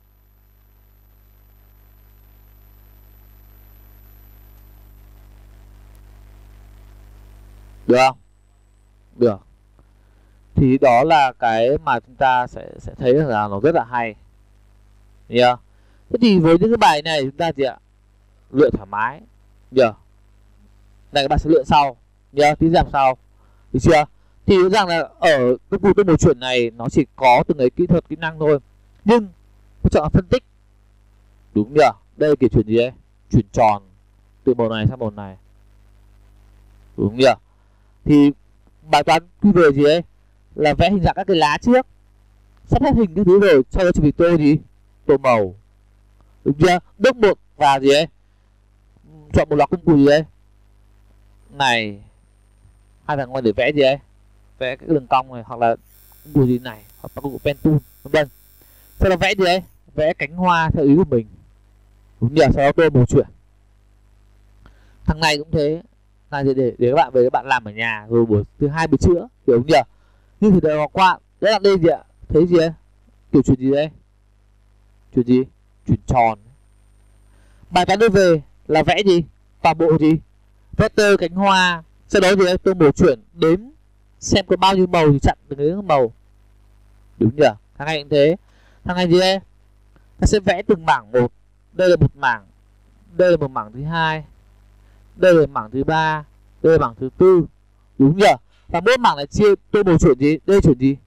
Được không? Được. Thì đó là cái mà chúng ta sẽ thấy là nó rất là hay. Nhớ. Thế thì với những cái bài này chúng ta gì ạ? Luyện thoải mái. Nhớ. Này các bạn sẽ luyện sau. Nhớ, tí giảm sau. Được chưa? Thì rõ ràng là ở cái cuộc tôi một chuyển này nó chỉ có từng ấy kỹ thuật, kỹ năng thôi. Nhưng tôi chọn là phân tích. Đúng nhỉ? Đây là kiểu chuyển gì đấy? Chuyển tròn từ màu này sang màu này. Đúng nhỉ? Thì bài toán quy về gì đấy? Là vẽ hình dạng các cái lá trước, sắp xếp hình các thứ rồi, sau đó chỉ việc tô gì? Tô màu. Đúng chưa? Bước một và gì đấy? Chọn một loạt công cụ gì đấy? Này, hai thằng ngoài để vẽ gì đấy? Vẽ cái đường cong này, hoặc là công cụ gì này, hoặc là công cụ pen tool, vân vân. Sau đó vẽ gì đấy? Vẽ cánh hoa theo ý của mình. Đúng nhỉ? Sau đó tô màu chuyển. Thằng này cũng thế, là để các bạn về các bạn làm ở nhà rồi buổi thứ hai buổi chữa, hiểu không nhỉ? Nhưng thì đời qua đấy là đây gì ạ? Thấy gì đấy? Kiểu chuyển gì đấy? Chuyển gì? Chuyển tròn. Bài toán đưa về là vẽ gì? Toàn bộ gì? Vector cánh hoa. Sau đó gì đấy? Tôi màu chuyển đếm xem có bao nhiêu màu thì chặn từng cái màu. Đúng nhỉ? Thằng này cũng thế. Thằng này gì đây? Ta sẽ vẽ từng mảng một. Đây là một mảng. Đây là một mảng thứ hai. Đây là mảng thứ ba. Đây là mảng thứ tư. Đúng nhỉ? Và mỗi mảng này chia tôi màu chuyển gì? Đây chuyển gì?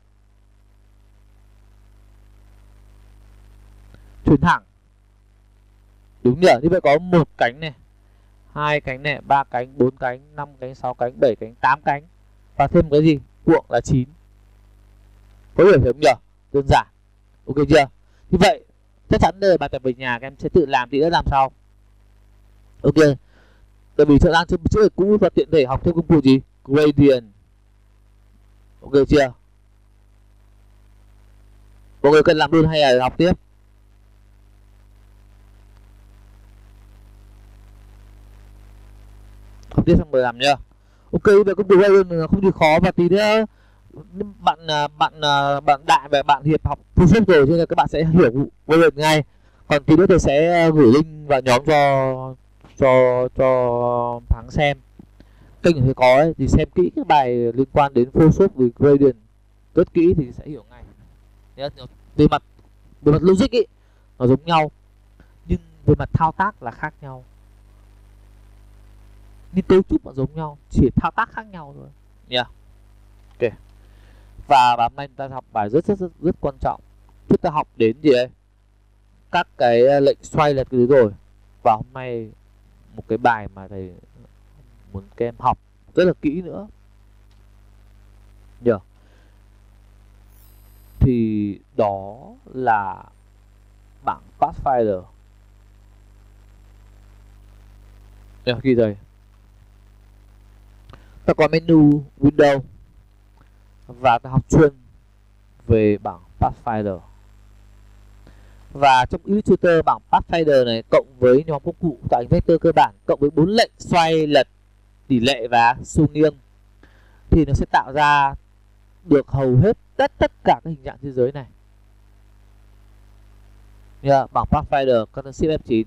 Chuyển thẳng. Đúng nhỉ? Như vậy có một cánh này, hai cánh này, ba cánh, bốn cánh, năm cánh, sáu cánh, bảy cánh, tám cánh. Và thêm cái gì? Cuộn là 9. Có hiểu không nhỉ? Đơn giản. Ok chưa? Như vậy chắc chắn đây là bài tập về nhà các em sẽ tự làm, tí nữa làm sau. Ok. Tại vì đang chữ cũ và tiện thể học thêm công cụ gì? Gradient. Ok chưa? Mọi người cần làm luôn hay là học tiếp? Học tiếp xong rồi làm nhá. Ok, về công cụ gradient không gì khó, và tí nữa bạn Đại và bạn Hiệp học Photoshop rồi cho nên các bạn sẽ hiểu gradient ngay. Còn tí nữa tôi sẽ gửi link vào nhóm cho Thắng xem. Kênh thấy có ấy, thì xem kỹ các bài liên quan đến Photoshop với gradient rất kỹ thì sẽ hiểu ngay. Về mặt logic ý nó giống nhau, nhưng về mặt thao tác là khác nhau. Nhưng cấu trúc là giống nhau, chỉ thao tác khác nhau thôi nhỉ. Ok. Và hôm nay chúng ta học bài rất quan trọng. Chúng ta học đến gì đấy? Các cái lệnh xoay lệch thứ rồi. Và hôm nay một cái bài mà thầy muốn các em học rất là kỹ nữa nhỉ. Thì đó là bảng Pathfinder. Ghi rồi. Ta có menu Windows và ta học chuyên về bảng Pathfinder. Và trong Illustrator, bảng Pathfinder này cộng với nhóm công cụ tạo hình vector cơ bản cộng với 4 lệnh xoay, lật, tỷ lệ và xu nghiêng thì nó sẽ tạo ra được hầu hết tất cả các hình dạng thế giới này. Bảng Pathfinder Ctrl Shift F9.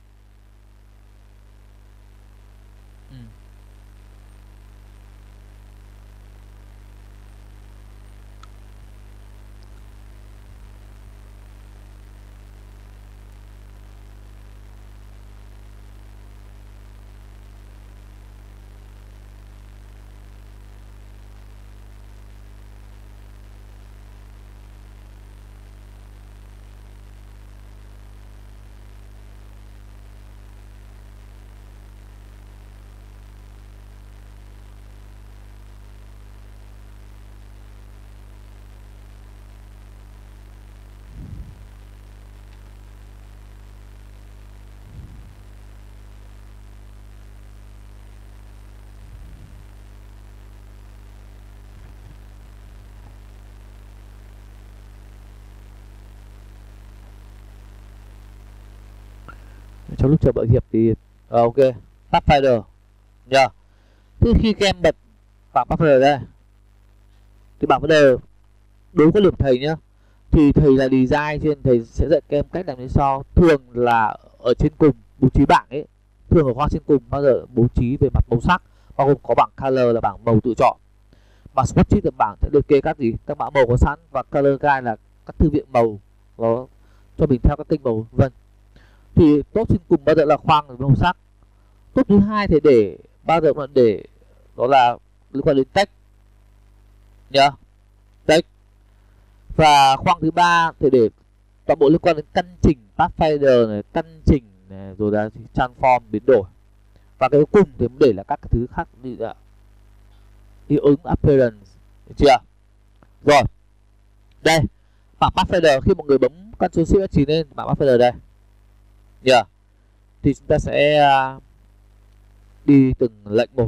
Trong lúc chờ bảo hiệp thì ok, Pathfinder nhờ. Từ khi các em bật bảng Pathfinder đây thì bảng Pathfinder đối với lượng thầy nhá, thì thầy là design trên, thầy sẽ dạy các em cách làm như sau. Thường là ở trên cùng bố trí bảng ấy, thường ở khoang trên cùng bao giờ bố trí về mặt màu sắc, bao gồm có bảng color là bảng màu tự chọn, bảng swatch là bảng sẽ liệt kê các gì các mã màu có sẵn, và color guide là các thư viện màu nó cho mình theo các kênh màu vân. Thì top trên cùng bao giờ là khoang màu sắc. Top thứ hai thì để bao giờ mà để đó là liên quan đến text nhá, text. Và khoang thứ ba thì để toàn bộ liên quan đến căn chỉnh Pathfinder này, căn chỉnh này, rồi là transform biến đổi. Và cái cuối cùng thì để là các cái thứ khác như là hiệu ứng appearance, được chưa? Rồi đây bảng Pathfinder, khi mọi người bấm Ctrl Shift F9 lên bảng Pathfinder đây thì chúng ta sẽ đi từng lệnh một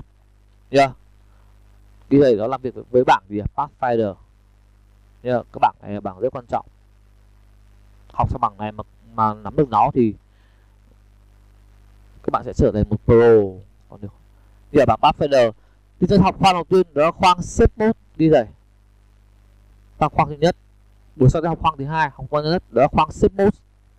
Cái này nó làm việc với bảng gì? Pathfinder. Các bảng này là bảng rất quan trọng. Học sang bảng này mà nắm được nó thì các bạn sẽ trở thành một pro. Còn được. Thì ở bảng Pathfinder thì tôi học khoang đầu tiên đó là khoang Shape Mode đi rồi. Khoang thứ nhất. Buổi sau sẽ học khoang thứ hai, học khoang thứ nhất đó là khoang Shape Mode.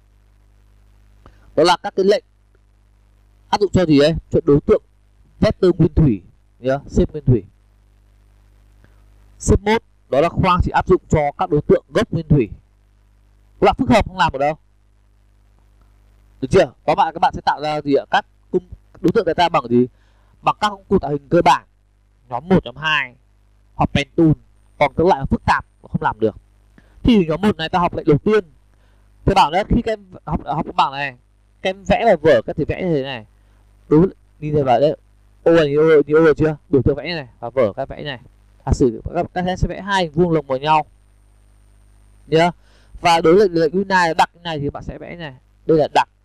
Đó là các cái lệnh áp dụng cho gì đấy? Cho đối tượng vector nguyên thủy nhá, shape nguyên thủy. Shape Mode đó là khoang chỉ áp dụng cho các đối tượng gốc nguyên thủy. Các bạn phức hợp không làm được đâu. Được chưa? Các bạn sẽ tạo ra gì ạ? Các đối tượng người ta bằng gì? Bằng các công cụ tạo hình cơ bản, nhóm 1, nhóm 2 hoặc pen tool. Còn các loại phức tạp không làm được. Thì nhóm 1 này ta học lệnh đầu tiên. Thầy bảo đấy, khi các em học cái bảng này, các em vẽ vào vở các thầy vẽ như thế này. Đúng, nhìn thấy vào đấy. Ô này như ô chưa? Biểu tượng vẽ này và vở các vẽ này. Các em sẽ vẽ hai hình vuông lồng vào nhau nhá. Và đối với lệnh unite đặc này thì bạn sẽ vẽ này. Đây là đặc.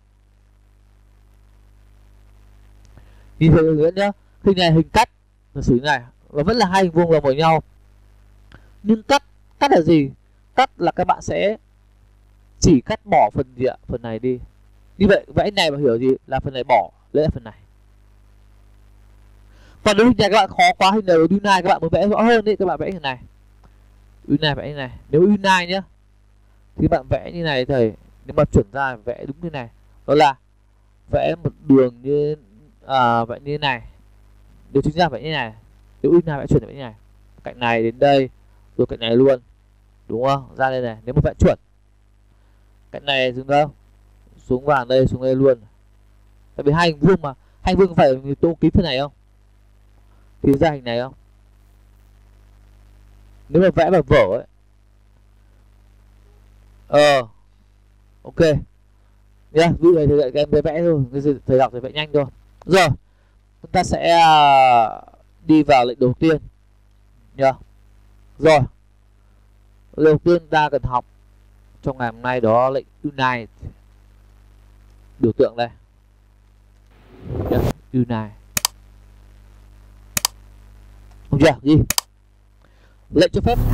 Nhìn thấy hướng nhá. Hình này hình cắt là xử này, và vẫn là hai hình vuông lồng vào nhau. Nhưng cắt là gì? Cắt là các bạn sẽ chỉ cắt bỏ phần gì ạ? Phần này đi. Như vậy vẽ này mà hiểu gì là phần này bỏ, lấy lại phần này. Còn nếu hình này các bạn khó quá, hình này unite các bạn muốn vẽ rõ hơn đấy, các bạn vẽ như này. Unite vẽ như này. Nếu unite nhá thì bạn vẽ như này thầy, nếu mà chuẩn ra vẽ đúng như này. Đó là vẽ một đường như vẽ như thế này. Nếu chính ra vẽ như này. Nếu unite vẽ chuẩn vẽ như này. Cạnh này đến đây, rồi cạnh này luôn. Đúng không? Ra đây này, nếu mà vẽ chuẩn. Cạnh này dừng đâu? Xuống vàng đây, xuống đây luôn. Tại vì hai hình vuông mà, hai hình vuông phải tô kín phần này không? Thì ra hình này không? Nếu mà vẽ vào vở ấy. Ok. Nhá, ví dụ này thì các em vẽ thôi, thầy học thì vẽ nhanh thôi. Rồi, chúng ta sẽ đi vào lệnh đầu tiên nhá. Rồi, đầu tiên ta cần học trong ngày hôm nay đó lệnh unite, biểu tượng đây nhá. Điều này. Không chưa? Ghi. Lệnh cho phép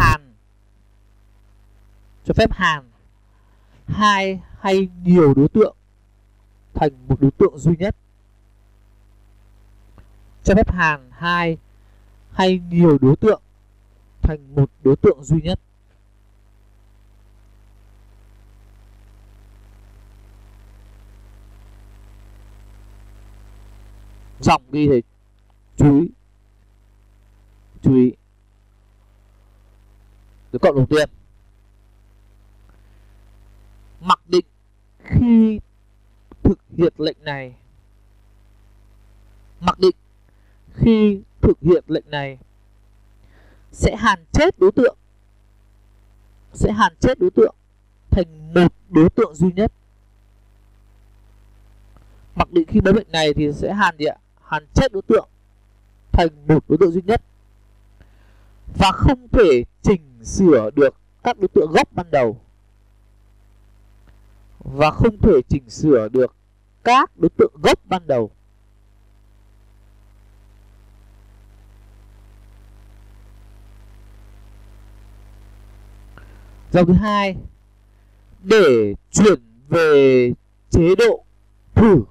hàn hai hay nhiều đối tượng thành một đối tượng duy nhất. Cho phép hàn hai hay nhiều đối tượng thành một đối tượng duy nhất. Dòng ghi thì chú ý cái cộng đầu tiên. Mặc định khi thực hiện lệnh này, sẽ hàn chết đối tượng thành một đối tượng duy nhất. Mặc định khi bấm lệnh này thì sẽ hàn chết đối tượng thành một đối tượng duy nhất và không thể chỉnh sửa được các đối tượng gốc ban đầu. Dòng thứ hai, để chuyển về chế độ thử.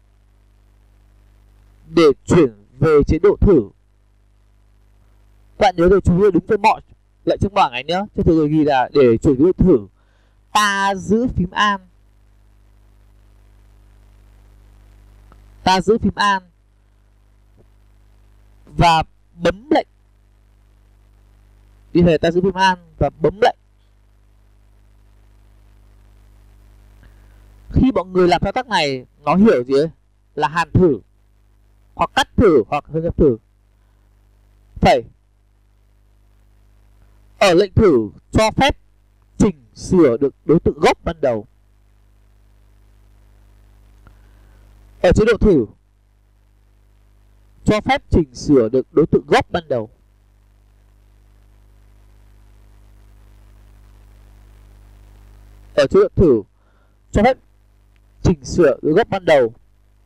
Bạn nhớ rồi, chú đứng với mọi lệnh trong bảng này nhá. Cho tôi ghi là để chuyển về thử, ta giữ phím An và bấm lệnh. Đi về ta giữ phím An và bấm lệnh. Khi mọi người làm thao tác này, nó hiểu gì ấy? Là hàn thử, hoặc cắt thử, hoặc hướng dẫn thử. Phải ở lệnh thử cho phép chỉnh sửa được đối tượng gốc ban đầu. Ở chế độ thử cho phép chỉnh sửa được đối tượng gốc ban đầu. Ở chế độ thử cho phép chỉnh sửa đối gốc ban đầu.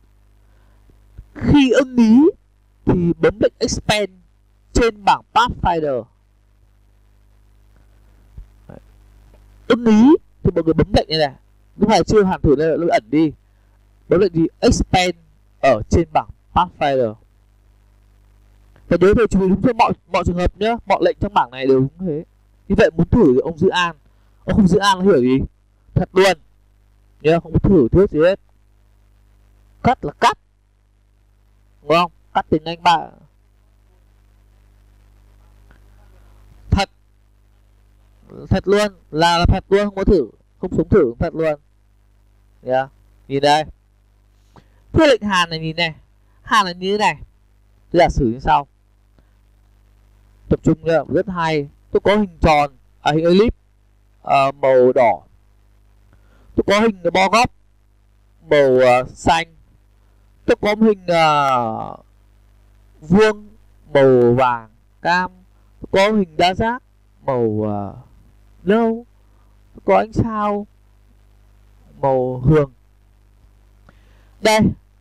Khi ưng ý thì bấm lệnh Expand trên bảng Pathfinder. Ưng ý thì mọi người bấm lệnh này này. Lúc này chưa hàn thử nên nó ẩn đi. Bấm lệnh gì? Expand ở trên bảng Pathfinder. Và nhớ về chú ý đúng cho mọi trường hợp nhé. Mọi lệnh trong bảng này đều đúng thế. Như vậy muốn thử thì ông giữ An. Ông không giữ An nó hiểu gì? Thật luôn nhớ, không có thử thuyết gì hết. Cắt là cắt, đúng không? Cắt tiếng Anh bạn thật luôn, là thật luôn, không có thử, không sống thử, thật luôn. Nhìn đây, thế lệnh hàn này, nhìn này, hàn là như thế này. Tôi giả sử như sau, tập trung nhá, rất hay. Tôi có hình tròn, hình ellip màu đỏ. Tôi có hình bo góc màu xanh. Tôi có hình vuông màu vàng cam. Tôi có hình đa giác màu nâu. Tôi có ánh sao màu hường. Đây,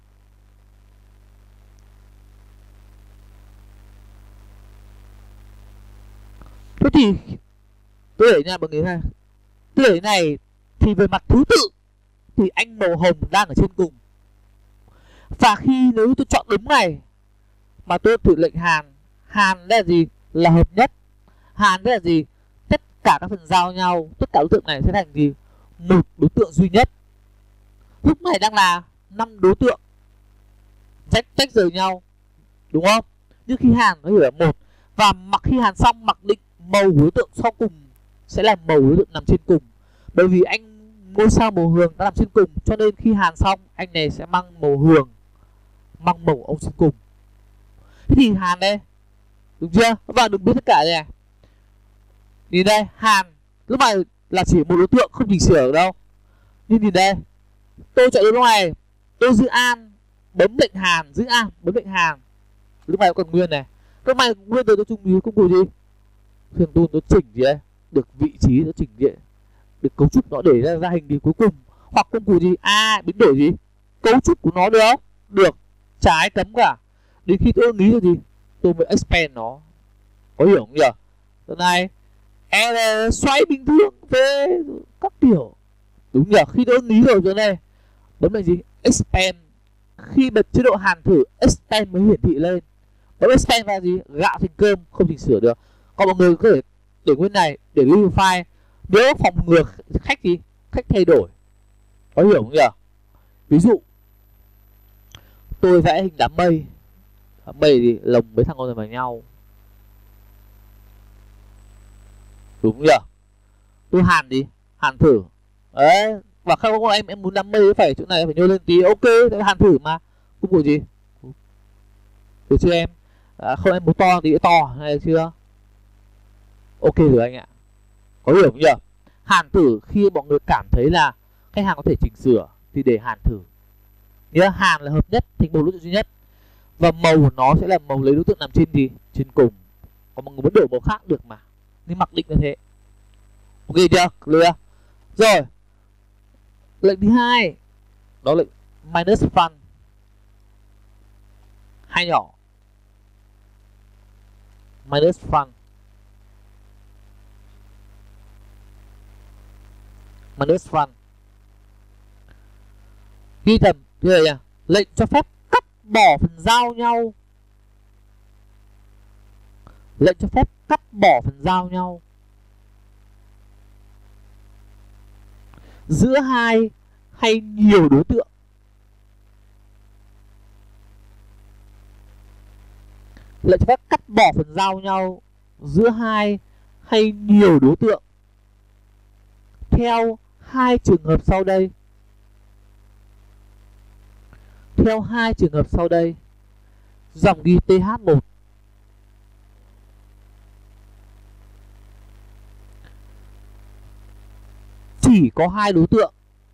thế thì tôi để nha mọi người ha. Tôi để này thì về mặt thứ tự thì anh màu hồng đang ở trên cùng. Và khi nếu tôi chọn đúng này mà tôi thử lệnh hàn, hàn đây là gì? Là hợp nhất. Hàn đây là gì? Tất cả các phần giao nhau, tất cả đối tượng này sẽ thành gì? Một đối tượng duy nhất. Lúc này đang là 5 đối tượng tách rời nhau, đúng không? Nhưng khi hàn nó hiểu là một. Và khi hàn xong, mặc định màu của đối tượng sau cùng sẽ là màu đối tượng nằm trên cùng. Bởi vì anh ngôi sao màu hường đã nằm trên cùng, cho nên khi hàn xong anh này sẽ mang màu hường, mang màu ông trên cùng. Thế thì hàn đây, đúng chưa? Các bạn đừng biết tất cả đây này. Nhìn đây, hàn lúc này là chỉ một đối tượng, không chỉnh sửa được đâu. Nhưng nhìn đây, tôi chọn lúc này, tôi giữ An, bấm lệnh hàn, giữ An, bấm lệnh hàn. Lúc này còn nguyên này. Lúc này nguyên tôi chung với công cụ gì? Thường tool nó chỉnh gì đây? Được vị trí nó chỉnh gì? Được cấu trúc nó để ra hình gì cuối cùng. Hoặc công cụ gì? Biến đổi gì? Cấu trúc của nó được không? Được. trái cấm cả. Đến khi tôi ưng ý rồi gì tôi mới expand nó. Có hiểu không nhỉ? Đoạn này L xoay bình thường về các kiểu. Đúng nhỉ? Khi tôi ưng ý rồi này bấm là gì? Expand. Khi bật chế độ hàn thử expand mới hiển thị lên. Bấm expand vào gì? Gạo thành cơm, không chỉnh sửa được. Còn mọi người có thể để nguyên này để lưu file. Nếu phòng ngừa khách gì? Khách thay đổi. Có hiểu không nhỉ? Ví dụ tôi vẽ hình đám mây. Đám mây thì lồng mấy thằng con này vào nhau. Đúng nhỉ? Tôi hàn đi, hàn thử. Đấy, và không em muốn đám mây phải chỗ này phải nhô lên tí. Ok, thế hàn thử mà. Cung của gì? Được chưa em? Không em muốn to thì to, hay được chưa? Ok rồi anh ạ. Có hiểu không nhỉ? Hàn thử khi mọi người cảm thấy là khách hàng có thể chỉnh sửa thì để hàn thử. Nhớ hàn là hợp nhất thành một đối tượng duy nhất. Và màu của nó sẽ là màu lấy đối tượng nằm trên gì? Trên cùng. Còn mọi người muốn đổi màu khác được mà. Nhưng mặc định như thế. Ok chưa? Lừa. Rồi. Lệnh thứ hai đó là lệnh minus fun. Hai nhỏ. Minus fun. Minus fun. Ghi thầm như vậy nha. Lệnh cho phép cắt bỏ phần giao nhau. Lệnh cho phép cắt bỏ phần giao nhau giữa hai hay nhiều đối tượng. Lệnh cho phép cắt bỏ phần giao nhau giữa hai hay nhiều đối tượng theo hai trường hợp sau đây. Theo hai trường hợp sau đây. Dòng ghi TH1. Chỉ có hai đối tượng.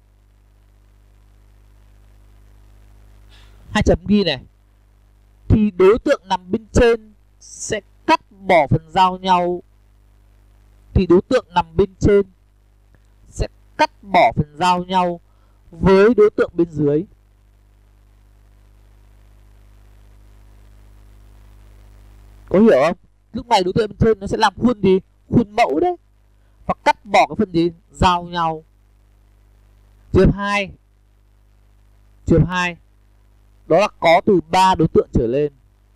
Hai chấm ghi này. Thì đối tượng nằm bên trên sẽ cắt bỏ phần giao nhau. Thì đối tượng nằm bên trên sẽ cắt bỏ phần giao nhau với đối tượng bên dưới. Có hiểu không? Lúc này đối tượng bên trên nó sẽ làm khuôn gì? Khuôn mẫu đấy. Và cắt bỏ cái phần gì? Giao nhau. Trường hợp 2. Trường hợp 2 đó là có từ 3 đối tượng trở lên.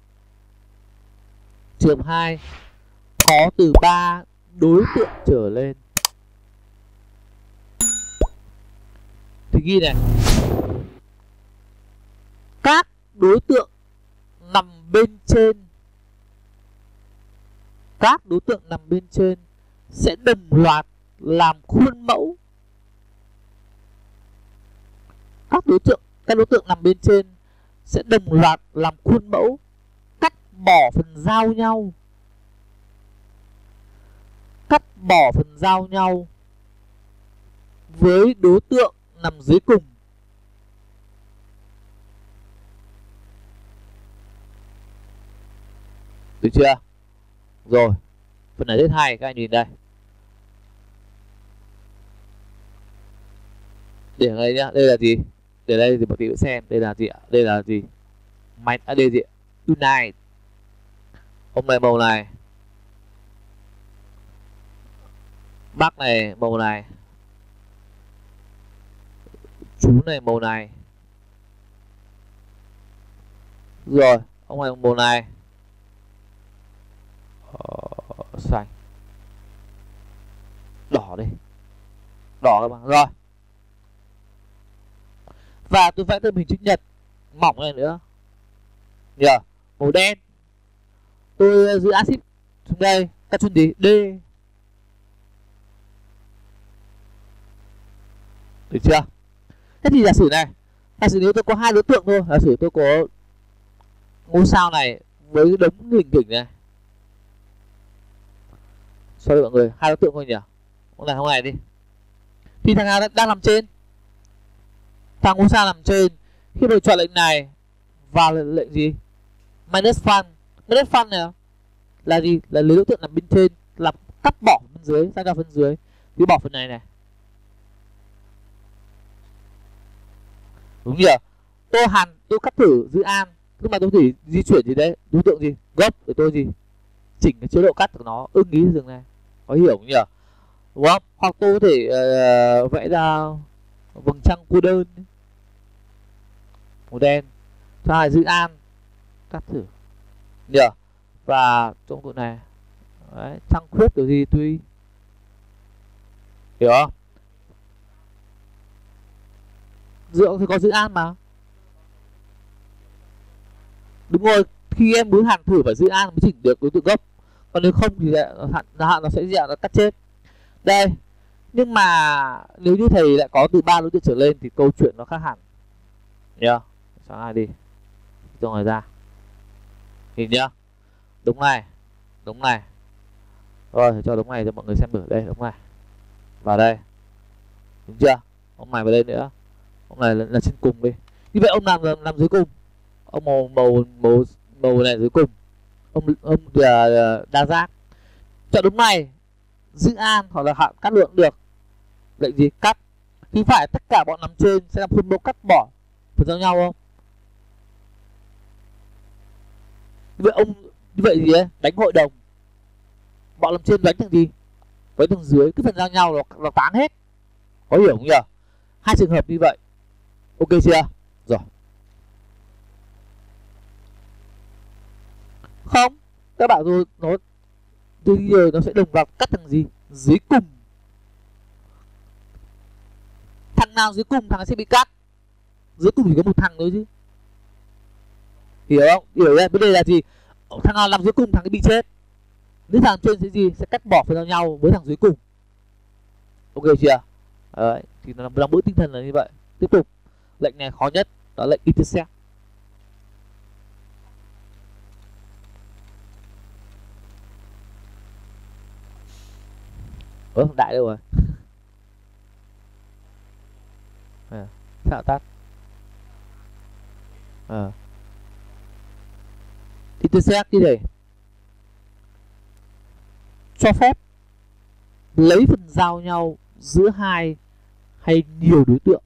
Trường hợp 2 có từ 3 đối tượng trở lên. Thì ghi này. Các đối tượng nằm bên trên. Các đối tượng nằm bên trên sẽ đồng loạt làm khuôn mẫu. Các đối tượng nằm bên trên sẽ đồng loạt làm khuôn mẫu, cắt bỏ phần giao nhau. Cắt bỏ phần giao nhau với đối tượng nằm dưới cùng. Được chưa? Rồi, phần này rất hay, các anh nhìn đây. Để ở đây nhá, đây là gì? Để đây thì một tí nữa xem, đây là gì ạ? Đây là gì? Đây gì ạ? Unite. Ông này màu này. Bác này màu này. Chú này màu này. Rồi, ông này màu này. Xanh. Đỏ đi. Đỏ các bạn. Rồi. Và tôi vẽ thêm hình chữ nhật mỏng này nữa. Nhờ. Màu đen. Tôi giữ axit xuống đây. Cắt chân tí. D. Được chưa? Thế thì giả sử này. Giả sử nếu tôi có hai đối tượng thôi. Giả sử tôi có ngôi sao này với cái đống hình kỉnh này. Sorry mọi người, hai đối tượng thôi nhỉ. Hôm này đi. Thì thằng nào đang nằm trên? Thằng ngôi sao nằm trên. Khi tôi chọn lệnh này và lệnh gì? Minus fun. Minus fun này là gì? Là lấy đối tượng nằm bên trên, là cắt bỏ bên dưới, sang ra phần dưới. Thì bỏ phần này này. Đúng nhỉ? tôi cắt thử giữ an, nhưng mà tôi chỉ di chuyển gì đấy, đối tượng gì gốc để tôi gì chỉnh cái chế độ cắt của nó ưng ý dừng này, có hiểu nhỉ, đúng không? Hoặc tôi có thể vẽ ra vầng trăng cô đơn màu đen, hai giữ an cắt thử nhỉ, và trong tụi này đấy, trăng khuyết kiểu gì tùy, hiểu không? Dựa thì có giữ an mà, đúng rồi, khi em muốn hàn thử phải giữ an mới chỉnh được đối tượng gốc, còn nếu không thì hạn nó sẽ dạng nó cắt chết đây. Nhưng mà nếu như thầy lại có từ 3 đối tượng trở lên thì câu chuyện nó khác hẳn nhá. Sáng ai đi cho người ra nhìn nhá, đúng này rồi, cho đúng này cho mọi người xem thử đây, đúng này vào đây, đúng chưa, ông này vào đây nữa, ông này là trên cùng đi, như vậy ông làm dưới cùng, ông màu này dưới cùng, ông đa giác, chọn đúng này giữ an hoặc là hạn cắt lượng được, lệnh gì cắt, thì phải tất cả bọn nằm trên sẽ làm khuôn mẫu cắt bỏ phần giao nhau không? Như vậy gì ấy, đánh hội đồng, bọn làm trên đánh thằng gì với thằng dưới, cái phần giao nhau nó tán hết, có hiểu không nhỉ? Hai trường hợp như vậy, ok chưa? Rồi không, các bạn rồi nó sẽ đồng vào cắt thằng gì dưới cùng, thằng nào dưới cùng thằng ấy sẽ bị cắt, dưới cùng chỉ có một thằng thôi chứ, hiểu không? Hiểu vấn đề là gì, thằng nào nằm dưới cùng thằng ấy bị chết, nếu thằng trên sẽ gì sẽ cắt bỏ phần giao nhau với thằng dưới cùng, ok chưa? Đấy, thì nó là mỗi tinh thần là như vậy. Tiếp tục, lệnh này khó nhất đó là lệnh intersect. Đại đâu rồi? Sao tắt? Intersect như này cho phép lấy phần giao nhau giữa hai hay nhiều đối tượng.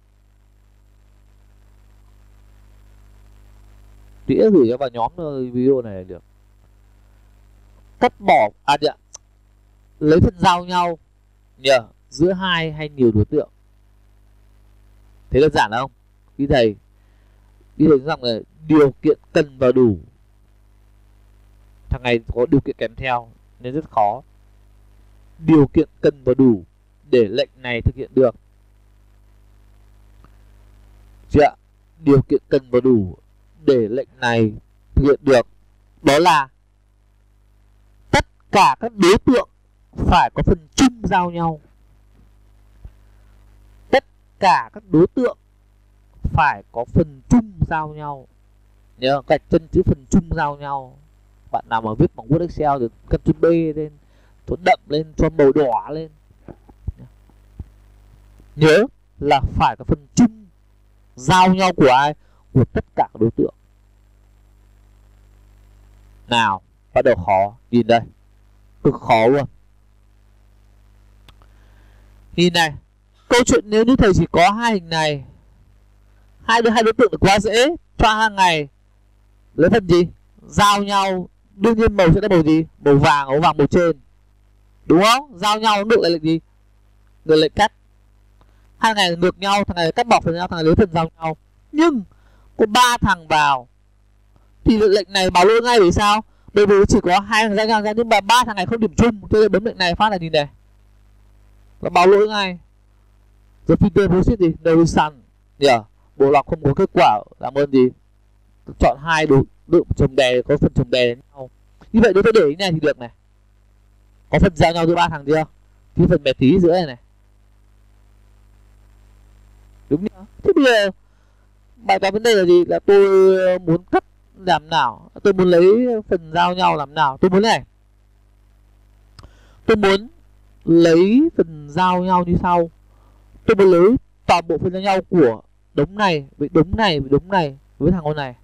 Đĩa gửi cho vào nhóm video này là được. Cắt bỏ lấy phần giao nhau giữa hai hay nhiều đối tượng. Thế đơn giản không? Ý thầy rằng là điều kiện cần và đủ. Thằng này có điều kiện kèm theo nên rất khó. Điều kiện cần và đủ để lệnh này thực hiện được. Chưa? Điều kiện cần và đủ để lệnh này thực hiện được đó là tất cả các đối tượng phải có phần chung giao nhau. Tất cả các đối tượng phải có phần chung giao nhau. Nhớ gạch chân chữ phần chung giao nhau. Bạn nào mà viết bằng Word Excel thì cắt chữ B lên, cho đậm lên, cho màu đỏ lên. Nhớ là phải có phần chung giao nhau của ai? Của tất cả các đối tượng. Nào, bắt đầu khó. Nhìn đây, cực khó luôn. Nhìn này, câu chuyện nếu như thầy chỉ có hai hình này, hai đối tượng thì quá dễ. Cho hàng ngày lấy phần gì? Giao nhau. Đương nhiên màu sẽ là màu gì? Màu vàng màu trên, đúng không? Giao nhau nó được lại lệnh gì? Được lệnh cắt. Hai ngày ngược nhau, thằng này cắt bỏ phần nhau, thằng này lấy phần giao nhau. Nhưng có 3 thằng vào thì lệnh này báo lỗi ngay. Vì sao? Bởi vì chỉ có hai thằng giao nhau ra, nhưng mà 3 thằng này không điểm chung, cho nên bấm lệnh này phát là nhìn này, nó báo lỗi ngay. The filter process gì? No result. Bộ lọc không có kết quả. Làm ơn gì? Chọn hai đối tượng chồng đè, có phần chồng đè đến nhau. Như vậy đối với để ý này thì được này. Có phần giao nhau giữa 3 thằng chưa? Thì phần bé tí giữa này. Đúng nhá. Thế bây giờ bài toán vấn đề là gì? Là tôi muốn cắt làm nào? Tôi muốn lấy phần giao nhau làm nào? Tôi muốn này. Tôi muốn lấy phần giao nhau như sau. Tôi muốn lấy toàn bộ phần giao nhau của đống này với đống này với đống này với thằng con này.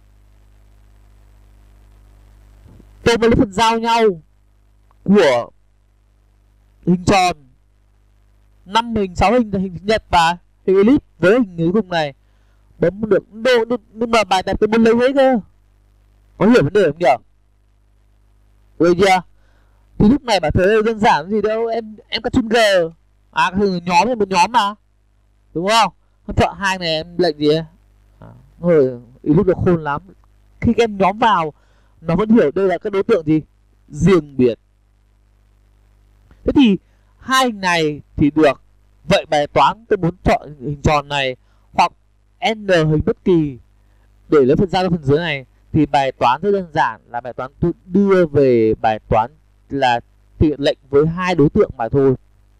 Tôi muốn lấy phần giao nhau của hình tròn, 5 hình, 6 hình, hình nhật và hình elip với hình cuối cùng này. bấm được nhưng mà bài tập tôi muốn lấy đấy cơ. Có hiểu vấn đề không nhỉ? Rồi chưa? Thì lúc này bạn thấy đơn giản gì đâu, em cắt chân g thường nhóm thì một nhóm mà, đúng không? Con chọn hai này em lệnh gì ấy? Rồi lúc đó khôn lắm, khi các em nhóm vào nó vẫn hiểu đây là các đối tượng gì riêng biệt. Thế thì hai hình này thì được. Vậy bài toán tôi muốn chọn hình tròn này hoặc n hình bất kỳ để lấy phần giao cho phần dưới này, thì bài toán rất đơn giản, là bài toán tôi đưa về bài toán là thực hiện lệnh với hai đối tượng mà thôi.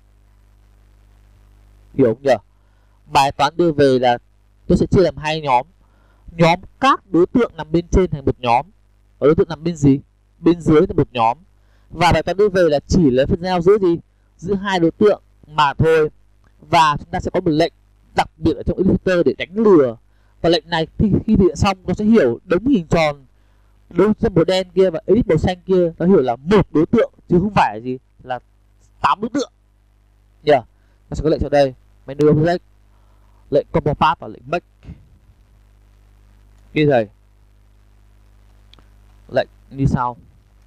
Hiểu không nhỉ? Bài toán đưa về là tôi sẽ chia làm hai nhóm. Nhóm các đối tượng nằm bên trên thành một nhóm, và đối tượng nằm bên gì? Bên dưới là một nhóm. Và bài toán đưa về là chỉ lấy phần giao giữa gì? Giữa hai đối tượng mà thôi. Và chúng ta sẽ có một lệnh đặc biệt ở trong editor để đánh lừa. Và lệnh này khi thực hiện xong nó sẽ hiểu đống hình tròn, đống màu đen kia và edit màu xanh kia, nó hiểu là một đối tượng chứ không phải là gì là 8 đối tượng. Nhỉ? Nó sẽ có lệnh sau đây, menu object, lệnh combo path và lệnh make. Ghi thầy. Lệnh như sau.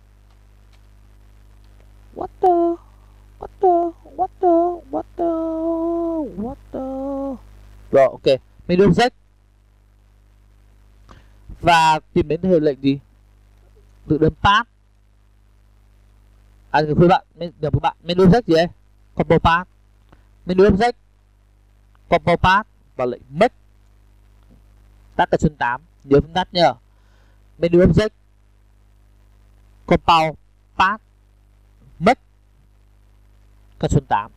What the Rồi, ok. Menu object. Và tìm đến thời lệnh gì? Tự đơn path. Được các bạn. Menu object gì đây? Combo path. Menu object, combo path và lệnh make. Tắt Ctrl 8, nhớ phím tắt nhá. Menu object, compound path, make, Ctrl 8.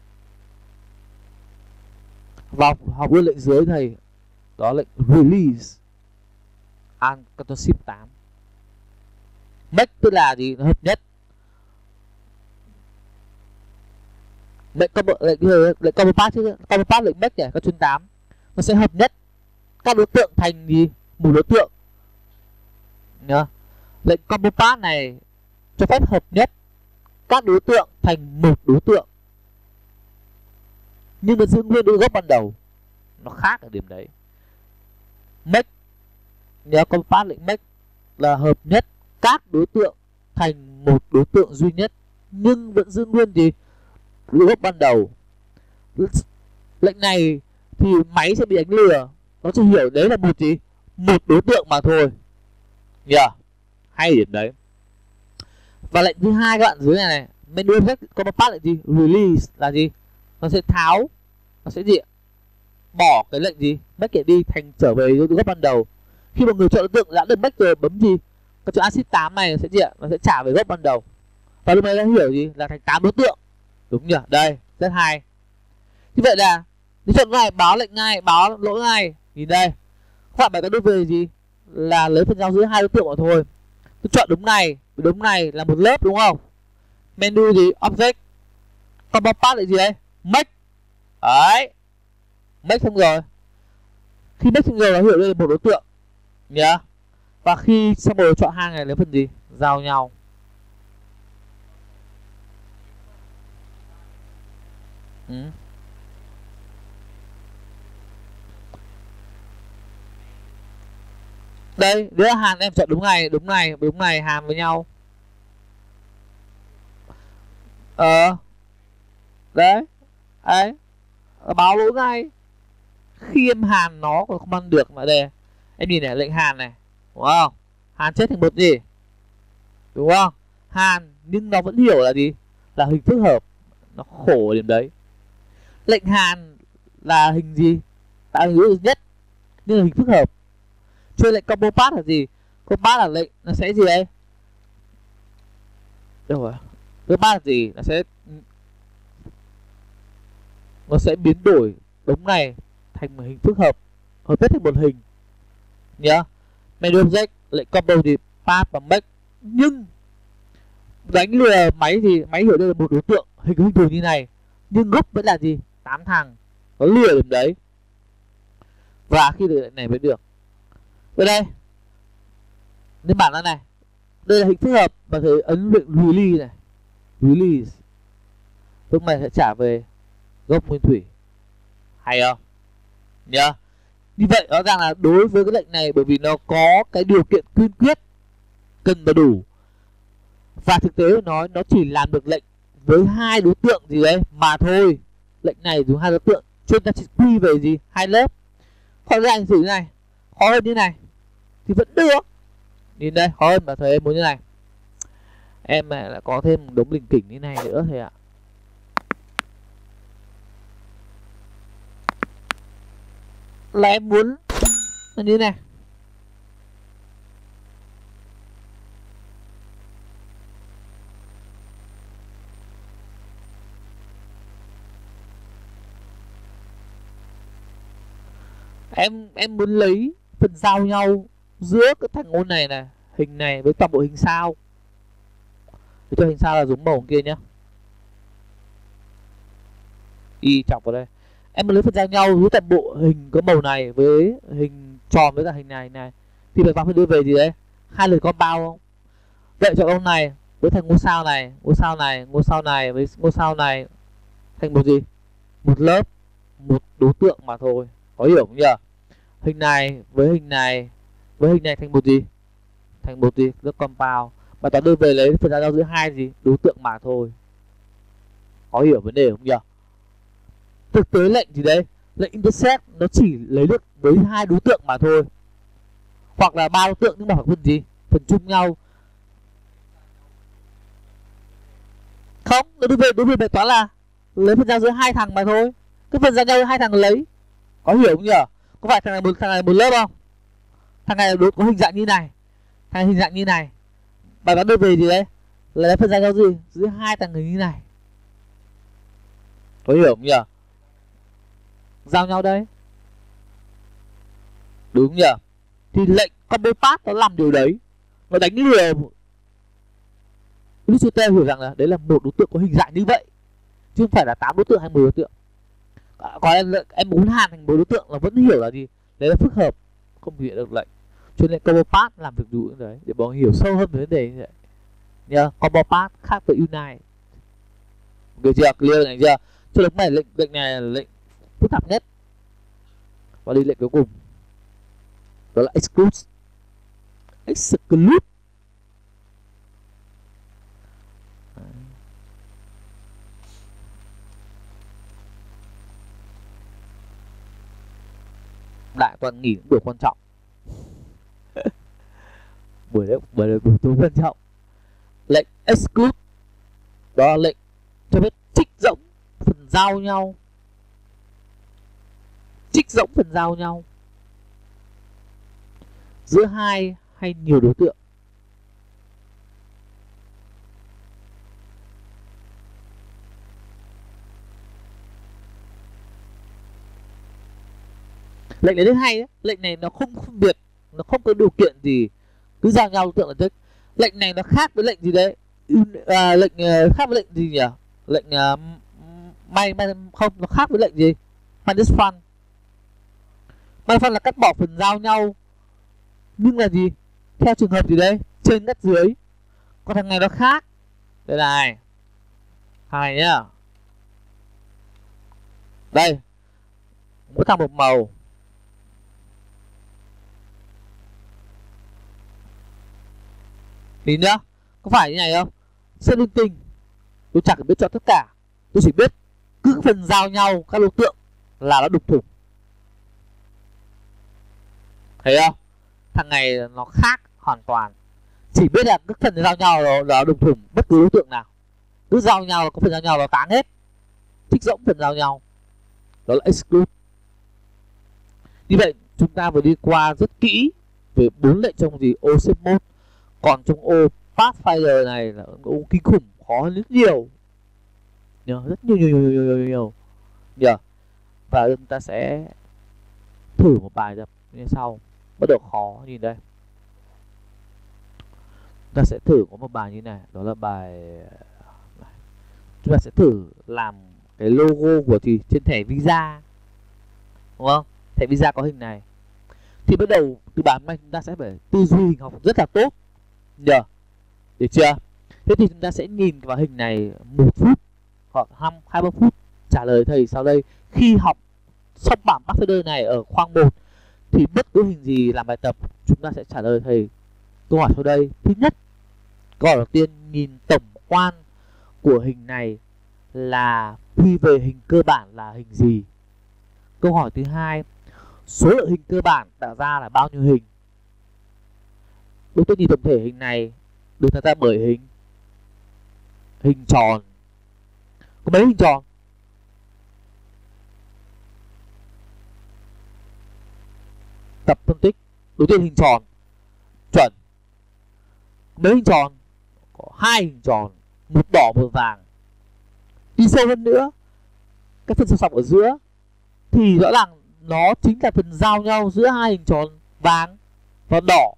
Vào học luôn lệnh dưới thầy, đó lệnh release, and Ctrl Shift 8. Make tức là gì? Nó hợp nhất. Lệnh combo path chứ, combo path lệnh make nhỉ, Ctrl 8. Nó sẽ hợp nhất các đối tượng thành gì? Một đối tượng. Nhớ. Lệnh combo path này cho phép hợp nhất các đối tượng thành một đối tượng, nhưng nó giữ nguyên đối gốc ban đầu. Nó khác ở điểm đấy. Make, nhớ combo path lệnh make là hợp nhất các đối tượng thành một đối tượng duy nhất, nhưng vẫn giữ nguyên gì? Đối gốc ban đầu. Lệnh này thì máy sẽ bị đánh lừa, nó chỉ hiểu đấy là một gì? Một đối tượng mà thôi. Yeah. Hay điểm đấy. Và lệnh thứ hai các bạn dưới này, menu object combo path là gì? Release là gì? Nó sẽ tháo, nó sẽ gì? Bỏ cái lệnh gì? Make it đi thành trở về đối gốc ban đầu. Khi một người chọn đối tượng đã được make rồi, bấm gì? Cái chữ Shift 8 này sẽ gì ạ? Nó sẽ trả về gốc ban đầu. Và lúc này đã hiểu gì? Là thành 8 đối tượng. Đúng nhỉ? Đây, rất hay. Như vậy là nếu chọn này báo lệnh ngay, báo lỗi ngay. Nhìn đây. Các bạn bài toán đối về gì? Là lấy phần giao giữa hai đối tượng mà thôi. Tôi chọn đúng này là một lớp đúng không? Menu gì? Object. Combo path là gì đây? Make. Đấy. Make xong rồi. Khi make xong rồi nó hiểu đây là một đối tượng. Nhớ. Và khi xong rồi chọn hai này lấy phần gì? Giao nhau. Đây, nếu là hàn em chọn đúng này hàn với nhau. Đấy. Đấy. Báo lỗi ngay. Khi em hàn nó còn không ăn được mà đây. Em nhìn này, lệnh hàn này, đúng không? Hàn chết thành một gì? Đúng không? Hàn nhưng nó vẫn hiểu là gì? Là hình phức hợp. Nó khổ ở điểm đấy. Lệnh hàn là hình gì? Tạo hình duy nhất nhưng là hình phức hợp. Cho lệnh combo path là gì? Combo path là lệnh nó sẽ gì đây? Đâu rồi? Combo path là gì? Nó sẽ biến đổi đống này thành một hình phức hợp, hợp nhất thành một hình. Nhớ. Menu object lệnh combo thì path và make, nhưng đánh lừa máy thì máy hiểu đây là một đối tượng hình thù như này, nhưng gốc vẫn là gì? 8 thằng. Nó lừa điểm đấy. Và khi được lệnh này mới được. Ở đây nên bản ra này, đây là hình phức hợp và thấy ấn lệnh release này, release lúc này sẽ trả về gốc nguyên thủy. Hay không? Nhớ. Như vậy rõ ràng là đối với cái lệnh này, bởi vì nó có cái điều kiện kiên quyết cần và đủ, và thực tế nói nó chỉ làm được lệnh với hai đối tượng gì đấy mà thôi. Lệnh này dùng hai đối tượng, chúng ta chỉ quy về gì hai lớp. Còn ra hành xử như này khó hơn như này thì vẫn được. Nhìn đây, khó hơn mà thầy em muốn như này. Em lại có thêm một đống lình kỉnh như này nữa thầy ạ. Là em muốn là như này. Em muốn lấy phần giao nhau giữa cái thành ngôn này này, hình này với toàn bộ hình sao. Để cho hình sao là giống màu kia nhá. Y chọc vào đây. Em muốn lấy phần giao nhau giữa toàn bộ hình có màu này với hình tròn với cả hình này thì phải đưa về gì đấy? Hai lần con bao không? Vậy chọn ông này với thành ngôi sao này, ngôi sao này, ngôi sao này với ngôi sao này thành một gì? Một lớp, một đối tượng mà thôi. Có hiểu không nhỉ? Hình này với hình này với hình này thành một gì? Thành một gì? Lớp compound. Và ta đưa về lấy phần giao nhau giữa hai gì? Đối tượng mà thôi. Có hiểu vấn đề không nhỉ? Thực tế lệnh gì đấy? Lệnh intersect nó chỉ lấy được với hai đối tượng mà thôi. Hoặc là ba đối tượng nhưng mà phải phần gì? Phần chung nhau. Không, nó đưa về bài toán là lấy phần giao giữa hai thằng mà thôi. Cái phần giao nhau giữa hai thằng lấy. Có hiểu không nhỉ? Có phải thằng này một lớp không? Thằng này có hình dạng như này, thằng này hình dạng như này. Bài toán đưa về gì đấy? Là lấy phần giao nhau gì? Giữa hai thằng người như này. Có hiểu không nhỉ? Giao nhau đây. Đúng nhỉ? Thì lệnh combo path nó làm điều đấy. Nó đánh lừa. Illustrator hiểu rằng là đấy là một đối tượng có hình dạng như vậy, chứ không phải là 8 đối tượng hay 10 đối tượng. Còn em muốn hàn thành 10 đối tượng là vẫn hiểu là gì? Đấy là phức hợp, không hiện được lệnh. Cho nên combo path làm việc đủ đấy để bọn hiểu sâu hơn về vấn đề như vậy. Nhớ, combo path khác với unite. Được chưa? Clear này chưa? Cho nên này lệnh này là lệnh phức tạp nhất. Và đi lệnh cuối cùng. Đó là exclude. Exclude. Đại toàn nghỉ buổi quan trọng. buổi tối quan trọng. Lệnh exclude đó là lệnh cho phép trích rỗng phần giao nhau. Trích rỗng phần giao nhau giữa hai hay nhiều đối tượng. Lệnh này rất hay đấy. Lệnh này nó không phân biệt, nó không có điều kiện gì, cứ giao nhau đối tượng là thích. Lệnh này nó khác với lệnh gì đấy? Lệnh khác với lệnh gì nhỉ? Lệnh may không, nó khác với lệnh gì? Minus fun. Minus fun là cắt bỏ phần giao nhau, nhưng là gì? Theo trường hợp gì đấy? Trên cắt dưới. Còn thằng này nó khác. Đây này. Thằng này nhá. Đây. Mỗi thằng một màu. Nhìn nhá, có phải như này không? Set linh tinh. Tôi chẳng biết chọn tất cả. Tôi chỉ biết cứ phần giao nhau các đối tượng là nó đục thủng. Thấy không? Thằng này nó khác hoàn toàn. Chỉ biết là các phần giao nhau nó đục thủng bất cứ đối tượng nào. Cứ giao nhau, có phần giao nhau nó tán hết. Trích rỗng phần giao nhau. Đó là exclude. Như vậy chúng ta vừa đi qua rất kỹ về 4 lệnh trong gì? Ô xếp mode. Còn trong ô Pathfinder này là ô kinh khủng, khó hơn rất nhiều. Rất nhiều. Và chúng ta sẽ thử một bài tập như sau. Bắt đầu khó, nhìn đây. Chúng ta sẽ thử có một bài như này. Đó là bài chúng ta sẽ thử làm cái logo của thì trên thẻ Visa, đúng không? Thẻ Visa có hình này. Thì bắt đầu từ bài này chúng ta sẽ phải tư duy hình học rất là tốt. Được chưa? Thế thì chúng ta sẽ nhìn vào hình này 1 phút hoặc 2-3 phút trả lời thầy sau đây. Khi học xong bảng Pathfinder này ở khoang 1 thì bất cứ hình gì làm bài tập chúng ta sẽ trả lời thầy câu hỏi sau đây. Thứ nhất, câu hỏi đầu tiên, nhìn tổng quan của hình này là quy về hình cơ bản là hình gì? Câu hỏi thứ hai, số lượng hình cơ bản tạo ra là bao nhiêu hình? Đầu tiên nhìn tổng thể hình này được tạo ra bởi hình tròn. Có mấy hình tròn? Tập phân tích. Đầu tiên hình tròn chuẩn. Mấy hình tròn? Có 2 hình tròn, một đỏ một vàng. Đi sâu hơn nữa, cái phần song song ở giữa thì rõ ràng nó chính là phần giao nhau giữa 2 hình tròn vàng và đỏ.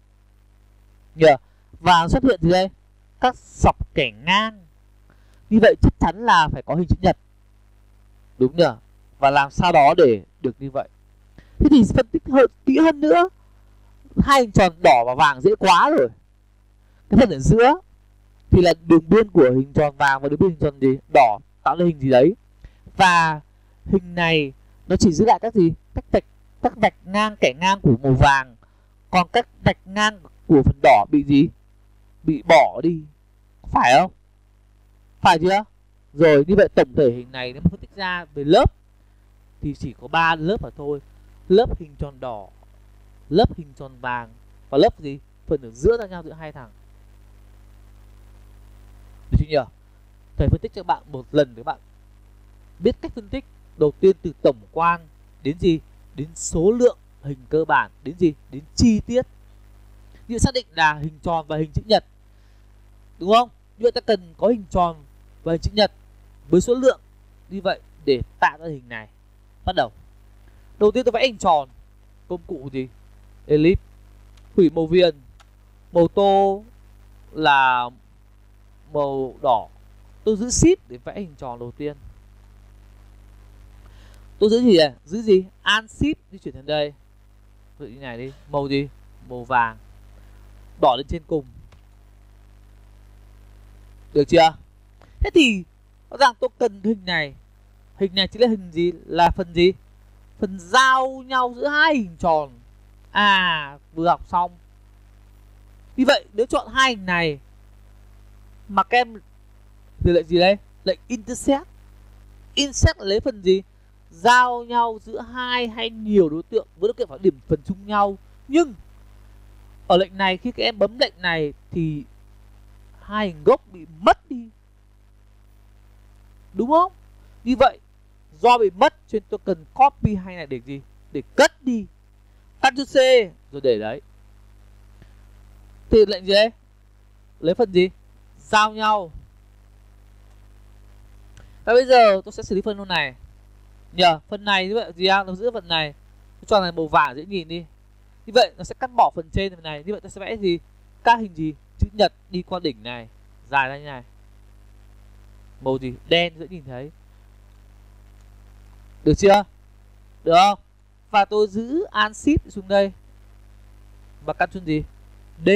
Vàng xuất hiện thì đây, các sọc kẻ ngang. Như vậy chắc chắn là phải có hình chữ nhật. Đúng nhỉ? Và làm sao đó để được như vậy. Thế thì phân tích kỹ hơn nữa. 2 hình tròn đỏ và vàng dễ quá rồi. Cái phần ở giữa thì là đường biên của hình tròn vàng và đường biên hình tròn gì? Đỏ tạo ra hình gì đấy. Và hình này nó chỉ giữ lại các gì? Các vạch ngang kẻ ngang của màu vàng. Còn các vạch ngang của phần đỏ bị gì? Bị bỏ đi. Phải không? Phải chưa? Rồi, như vậy tổng thể hình này nếu mà phân tích ra về lớp thì chỉ có 3 lớp mà thôi. Lớp hình tròn đỏ, lớp hình tròn vàng và lớp gì? Phần ở giữa ra nhau giữa hai thằng. Được chưa nhỉ? Thầy phân tích cho bạn một lần để bạn biết cách phân tích. Đầu tiên từ tổng quan đến gì? Đến số lượng hình cơ bản, đến gì? Đến chi tiết. Như xác định là hình tròn và hình chữ nhật. Đúng không? Như vậy ta cần có hình tròn và hình chữ nhật với số lượng như vậy để tạo ra hình này. Bắt đầu. Đầu tiên tôi vẽ hình tròn. Công cụ gì? Ellipse. Hủy màu viền. Màu tô là màu đỏ. Tôi giữ shift để vẽ hình tròn đầu tiên. Tôi giữ gì này? Giữ gì? Alt shift di chuyển đến đây. Giữ như này đi. Màu gì? Màu vàng. Đỏ lên trên cùng. Được chưa? Thế thì rõ ràng tôi cần hình này. Hình này chính là hình gì? Là phần gì? Phần giao nhau giữa 2 hình tròn. À, vừa học xong. Như vậy nếu chọn 2 hình này mà các em thì lệnh gì đây? Lệnh intersect. Intersect là lấy phần gì? Giao nhau giữa 2 hay nhiều đối tượng với điều kiện phải điểm phần chung nhau. Nhưng ở lệnh này khi các em bấm lệnh này thì 2 hình gốc bị mất đi. Đúng không? Như vậy do bị mất cho nên tôi cần copy 2 này để gì? Để cất đi. Ctrl C rồi để đấy. Thì lệnh gì đấy? Lấy phần gì? Giao nhau. Và bây giờ tôi sẽ xử lý phần luôn này. Nhờ phần này như vậy gì à? Nó giữ phần này. Tôi cho này màu vàng dễ nhìn đi. Như vậy nó sẽ cắt bỏ phần trên phần này. Như vậy tôi sẽ vẽ gì? Các hình gì? Chữ nhật đi qua đỉnh này, dài ra như này. Màu gì? Đen dễ nhìn thấy. Được chưa? Được không? Và tôi giữ Alt Shift xuống đây. Và Ctrl gì? D.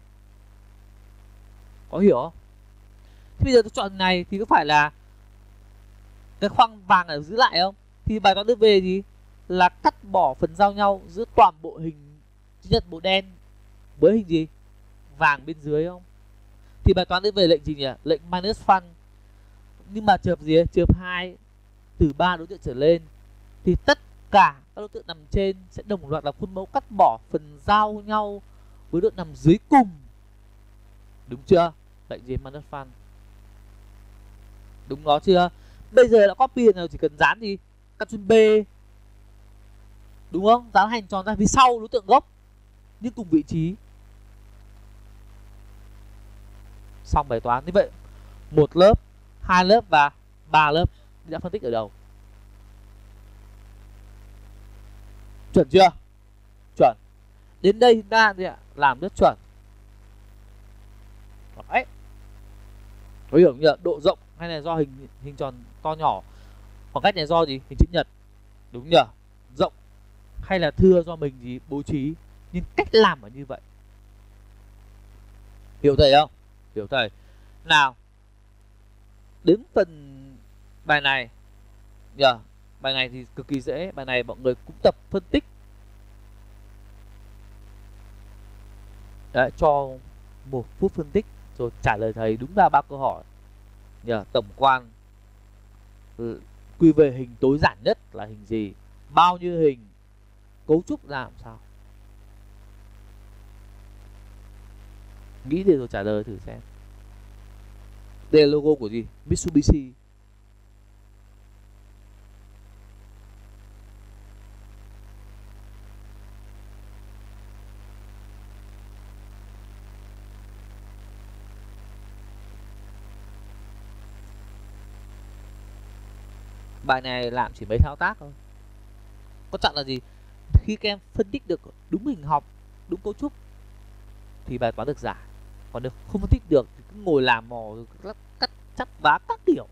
Có hiểu không? Thế bây giờ tôi chọn này thì có phải là cái khoang vàng ở giữ lại không? Thì bài toán đưa về gì? Là cắt bỏ phần giao nhau giữa toàn bộ hình chữ nhật màu đen với hình gì? Vàng bên dưới không? Thì bài toán đưa về lệnh gì nhỉ? Lệnh minus fun. Nhưng mà trường hợp gì? Trường hợp 2 từ 3 đối tượng trở lên thì tất cả các đối tượng nằm trên sẽ đồng loạt là khuôn mẫu cắt bỏ phần giao nhau với đối tượng nằm dưới cùng. Đúng chưa? Lệnh gì? Minus fun. Đúng đó chưa? Bây giờ đã copy rồi, chỉ cần dán gì? Ctrl B. Đúng không? Dán hành tròn ra phía sau đối tượng gốc nhưng cùng vị trí. Xong bài toán. Như vậy 1 lớp, 2 lớp và 3 lớp đã phân tích ở đầu. Chuẩn chưa? Chuẩn. Đến đây chúng ta làm rất chuẩn. Đấy. Có hiểu như là độ rộng hay là do hình tròn to nhỏ, khoảng cách này do gì? Hình chữ nhật. Đúng nhỉ? Rộng hay là thưa do mình gì bố trí, nhưng cách làm là như vậy. Hiểu thầy không? Hiểu thầy. Nào, đến phần bài này nhờ. Bài này thì cực kỳ dễ. Bài này mọi người cũng tập phân tích Đấy, cho 1 phút phân tích rồi trả lời thầy đúng ra 3 câu hỏi. Tổng quan quy về hình tối giản nhất là hình gì, bao nhiêu hình, cấu trúc ra làm sao. Nghĩ đi rồi trả lời thử xem. Đây là logo của gì? Mitsubishi. Bài này làm chỉ mấy thao tác thôi. Quan trọng là gì? Khi các em phân tích được đúng hình học, đúng cấu trúc thì bài toán được giải. Còn nếu không phân tích được thì cứ ngồi làm mò rồi cắt chắt vá các kiểu.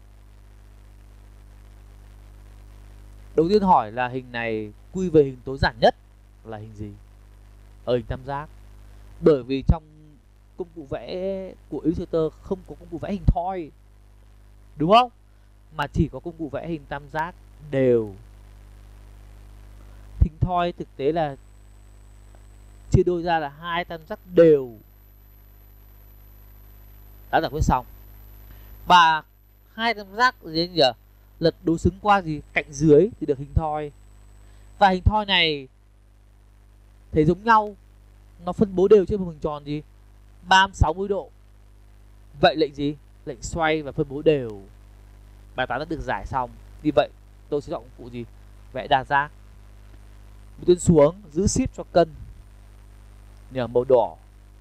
Đầu tiên hỏi là hình này quy về hình tối giản nhất là hình gì? Ở hình tam giác. Bởi vì trong công cụ vẽ của Illustrator không có công cụ vẽ hình thoi, đúng không? Mà chỉ có công cụ vẽ hình tam giác đều. Hình thoi thực tế là chia đôi ra là 2 tam giác đều. Đã giải quyết xong. Và 2 tam giác gì nhỉ? Lật đối xứng qua gì? Cạnh dưới thì được hình thoi. Và hình thoi này thấy giống nhau, nó phân bố đều trên một hình tròn gì? 360 độ. Vậy lệnh gì? Lệnh xoay và phân bố đều. Bài toán đã được giải xong. Như vậy tôi sẽ chọn công cụ gì? Vẽ đa giác. Mũi tên xuống, giữ shift cho cân. Nhờ màu đỏ.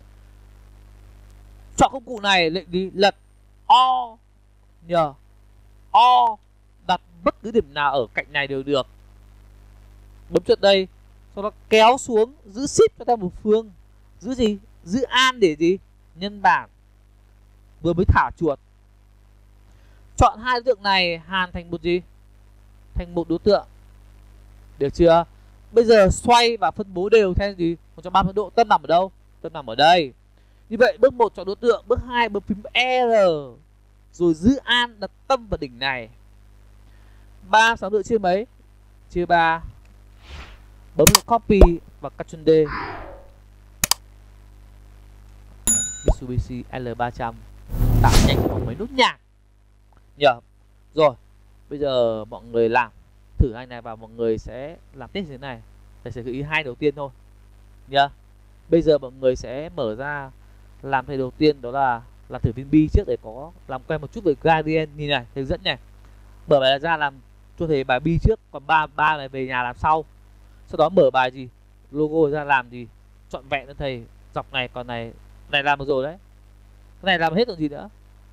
Chọn công cụ này lệnh gì? Lật O. Nhờ O đặt bất cứ điểm nào ở cạnh này đều được. Bấm chuột đây, sau đó kéo xuống, giữ shift cho theo một phương. Giữ gì? Giữ an để gì? Nhân bảng. Vừa mới thả chuột. Chọn 2 đối tượng này hàn thành một gì? Thành một đối tượng. Được chưa? Bây giờ xoay và phân bố đều theo gì? 130 độ. Tâm nằm ở đâu? Tâm nằm ở đây. Như vậy bước 1 chọn đối tượng, bước 2 bấm phím R rồi giữ an đặt tâm vào đỉnh này. 36 độ chia mấy? Chia 3. Bấm copy và Ctrl D. Mitsubishi L300 tạo nhanh bằng mấy nốt nhạc. Nhờ. Rồi, bây giờ mọi người làm thử anh này và mọi người sẽ làm test thế này. Thầy sẽ gợi ý 2 đầu tiên thôi nhá. Bây giờ mọi người sẽ mở ra làm thầy đầu tiên, đó là làm thử viên bi trước để có làm quen một chút về gradient. Nhìn này, thầy dẫn này. Mở bài ra làm cho thầy bài bi trước, còn ba này về nhà làm sau. Sau đó mở bài gì? Logo ra làm gì? Trọn vẹn cho thầy dọc này, còn này làm được rồi đấy. Cái này làm hết còn gì nữa.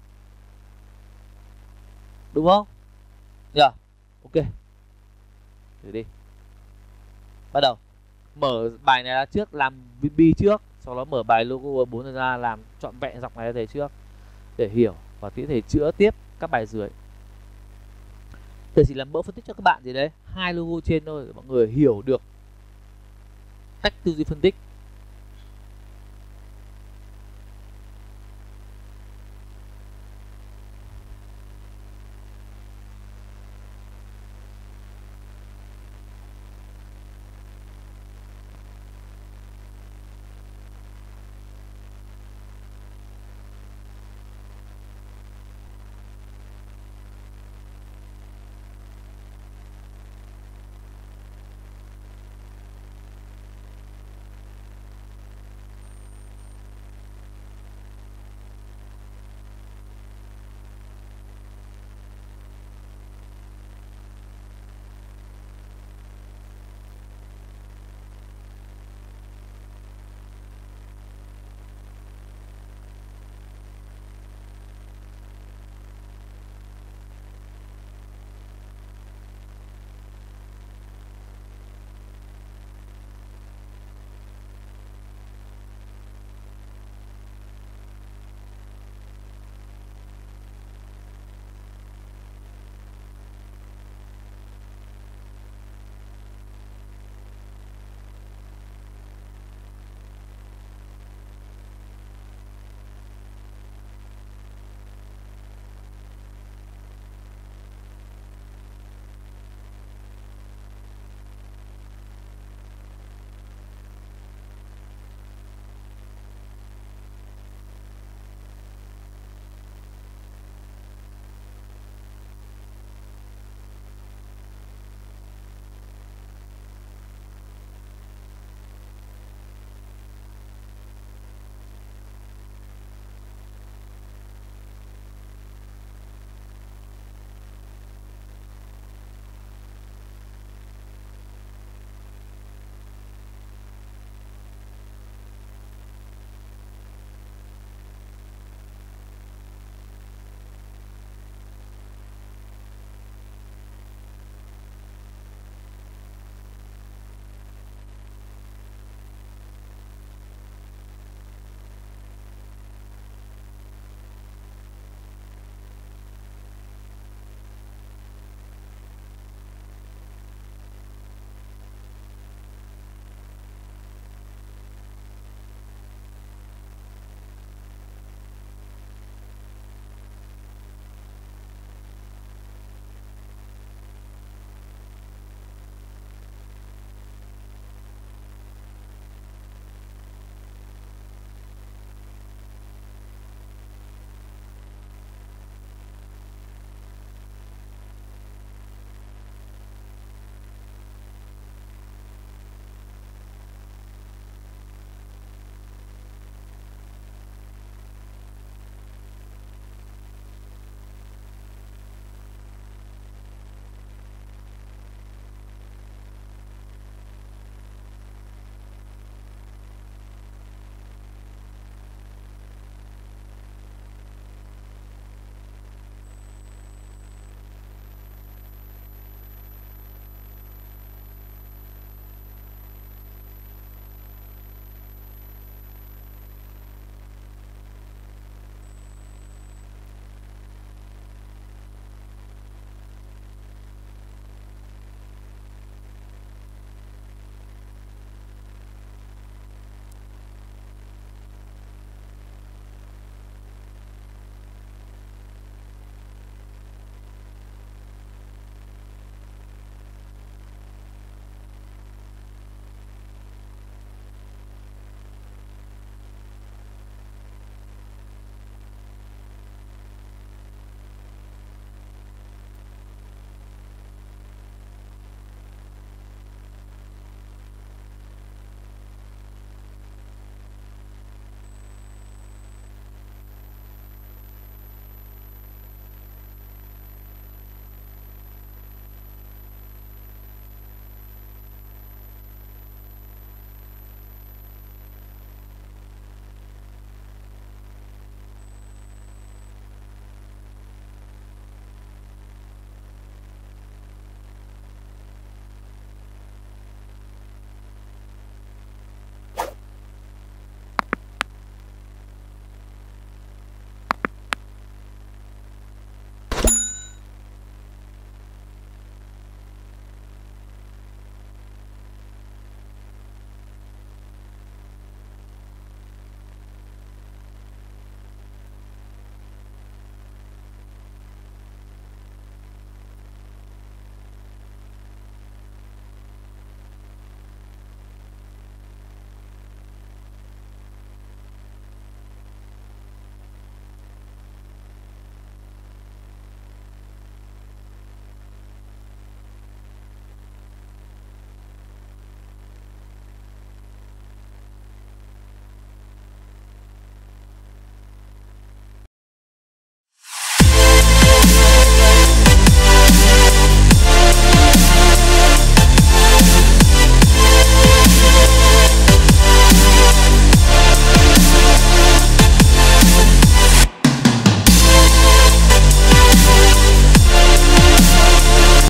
Đúng không? Nhờ. Ok. Thử đi. Bắt đầu. Mở bài này ra trước, làm VB trước. Sau đó mở bài logo 4 ra làm trọn vẹn dọc này cho thầy trước. Để hiểu và tí thầy chữa tiếp các bài dưới. Thầy chỉ làm mẫu phân tích cho các bạn gì đấy. 2 logo trên thôi để mọi người hiểu được cách tư duy phân tích.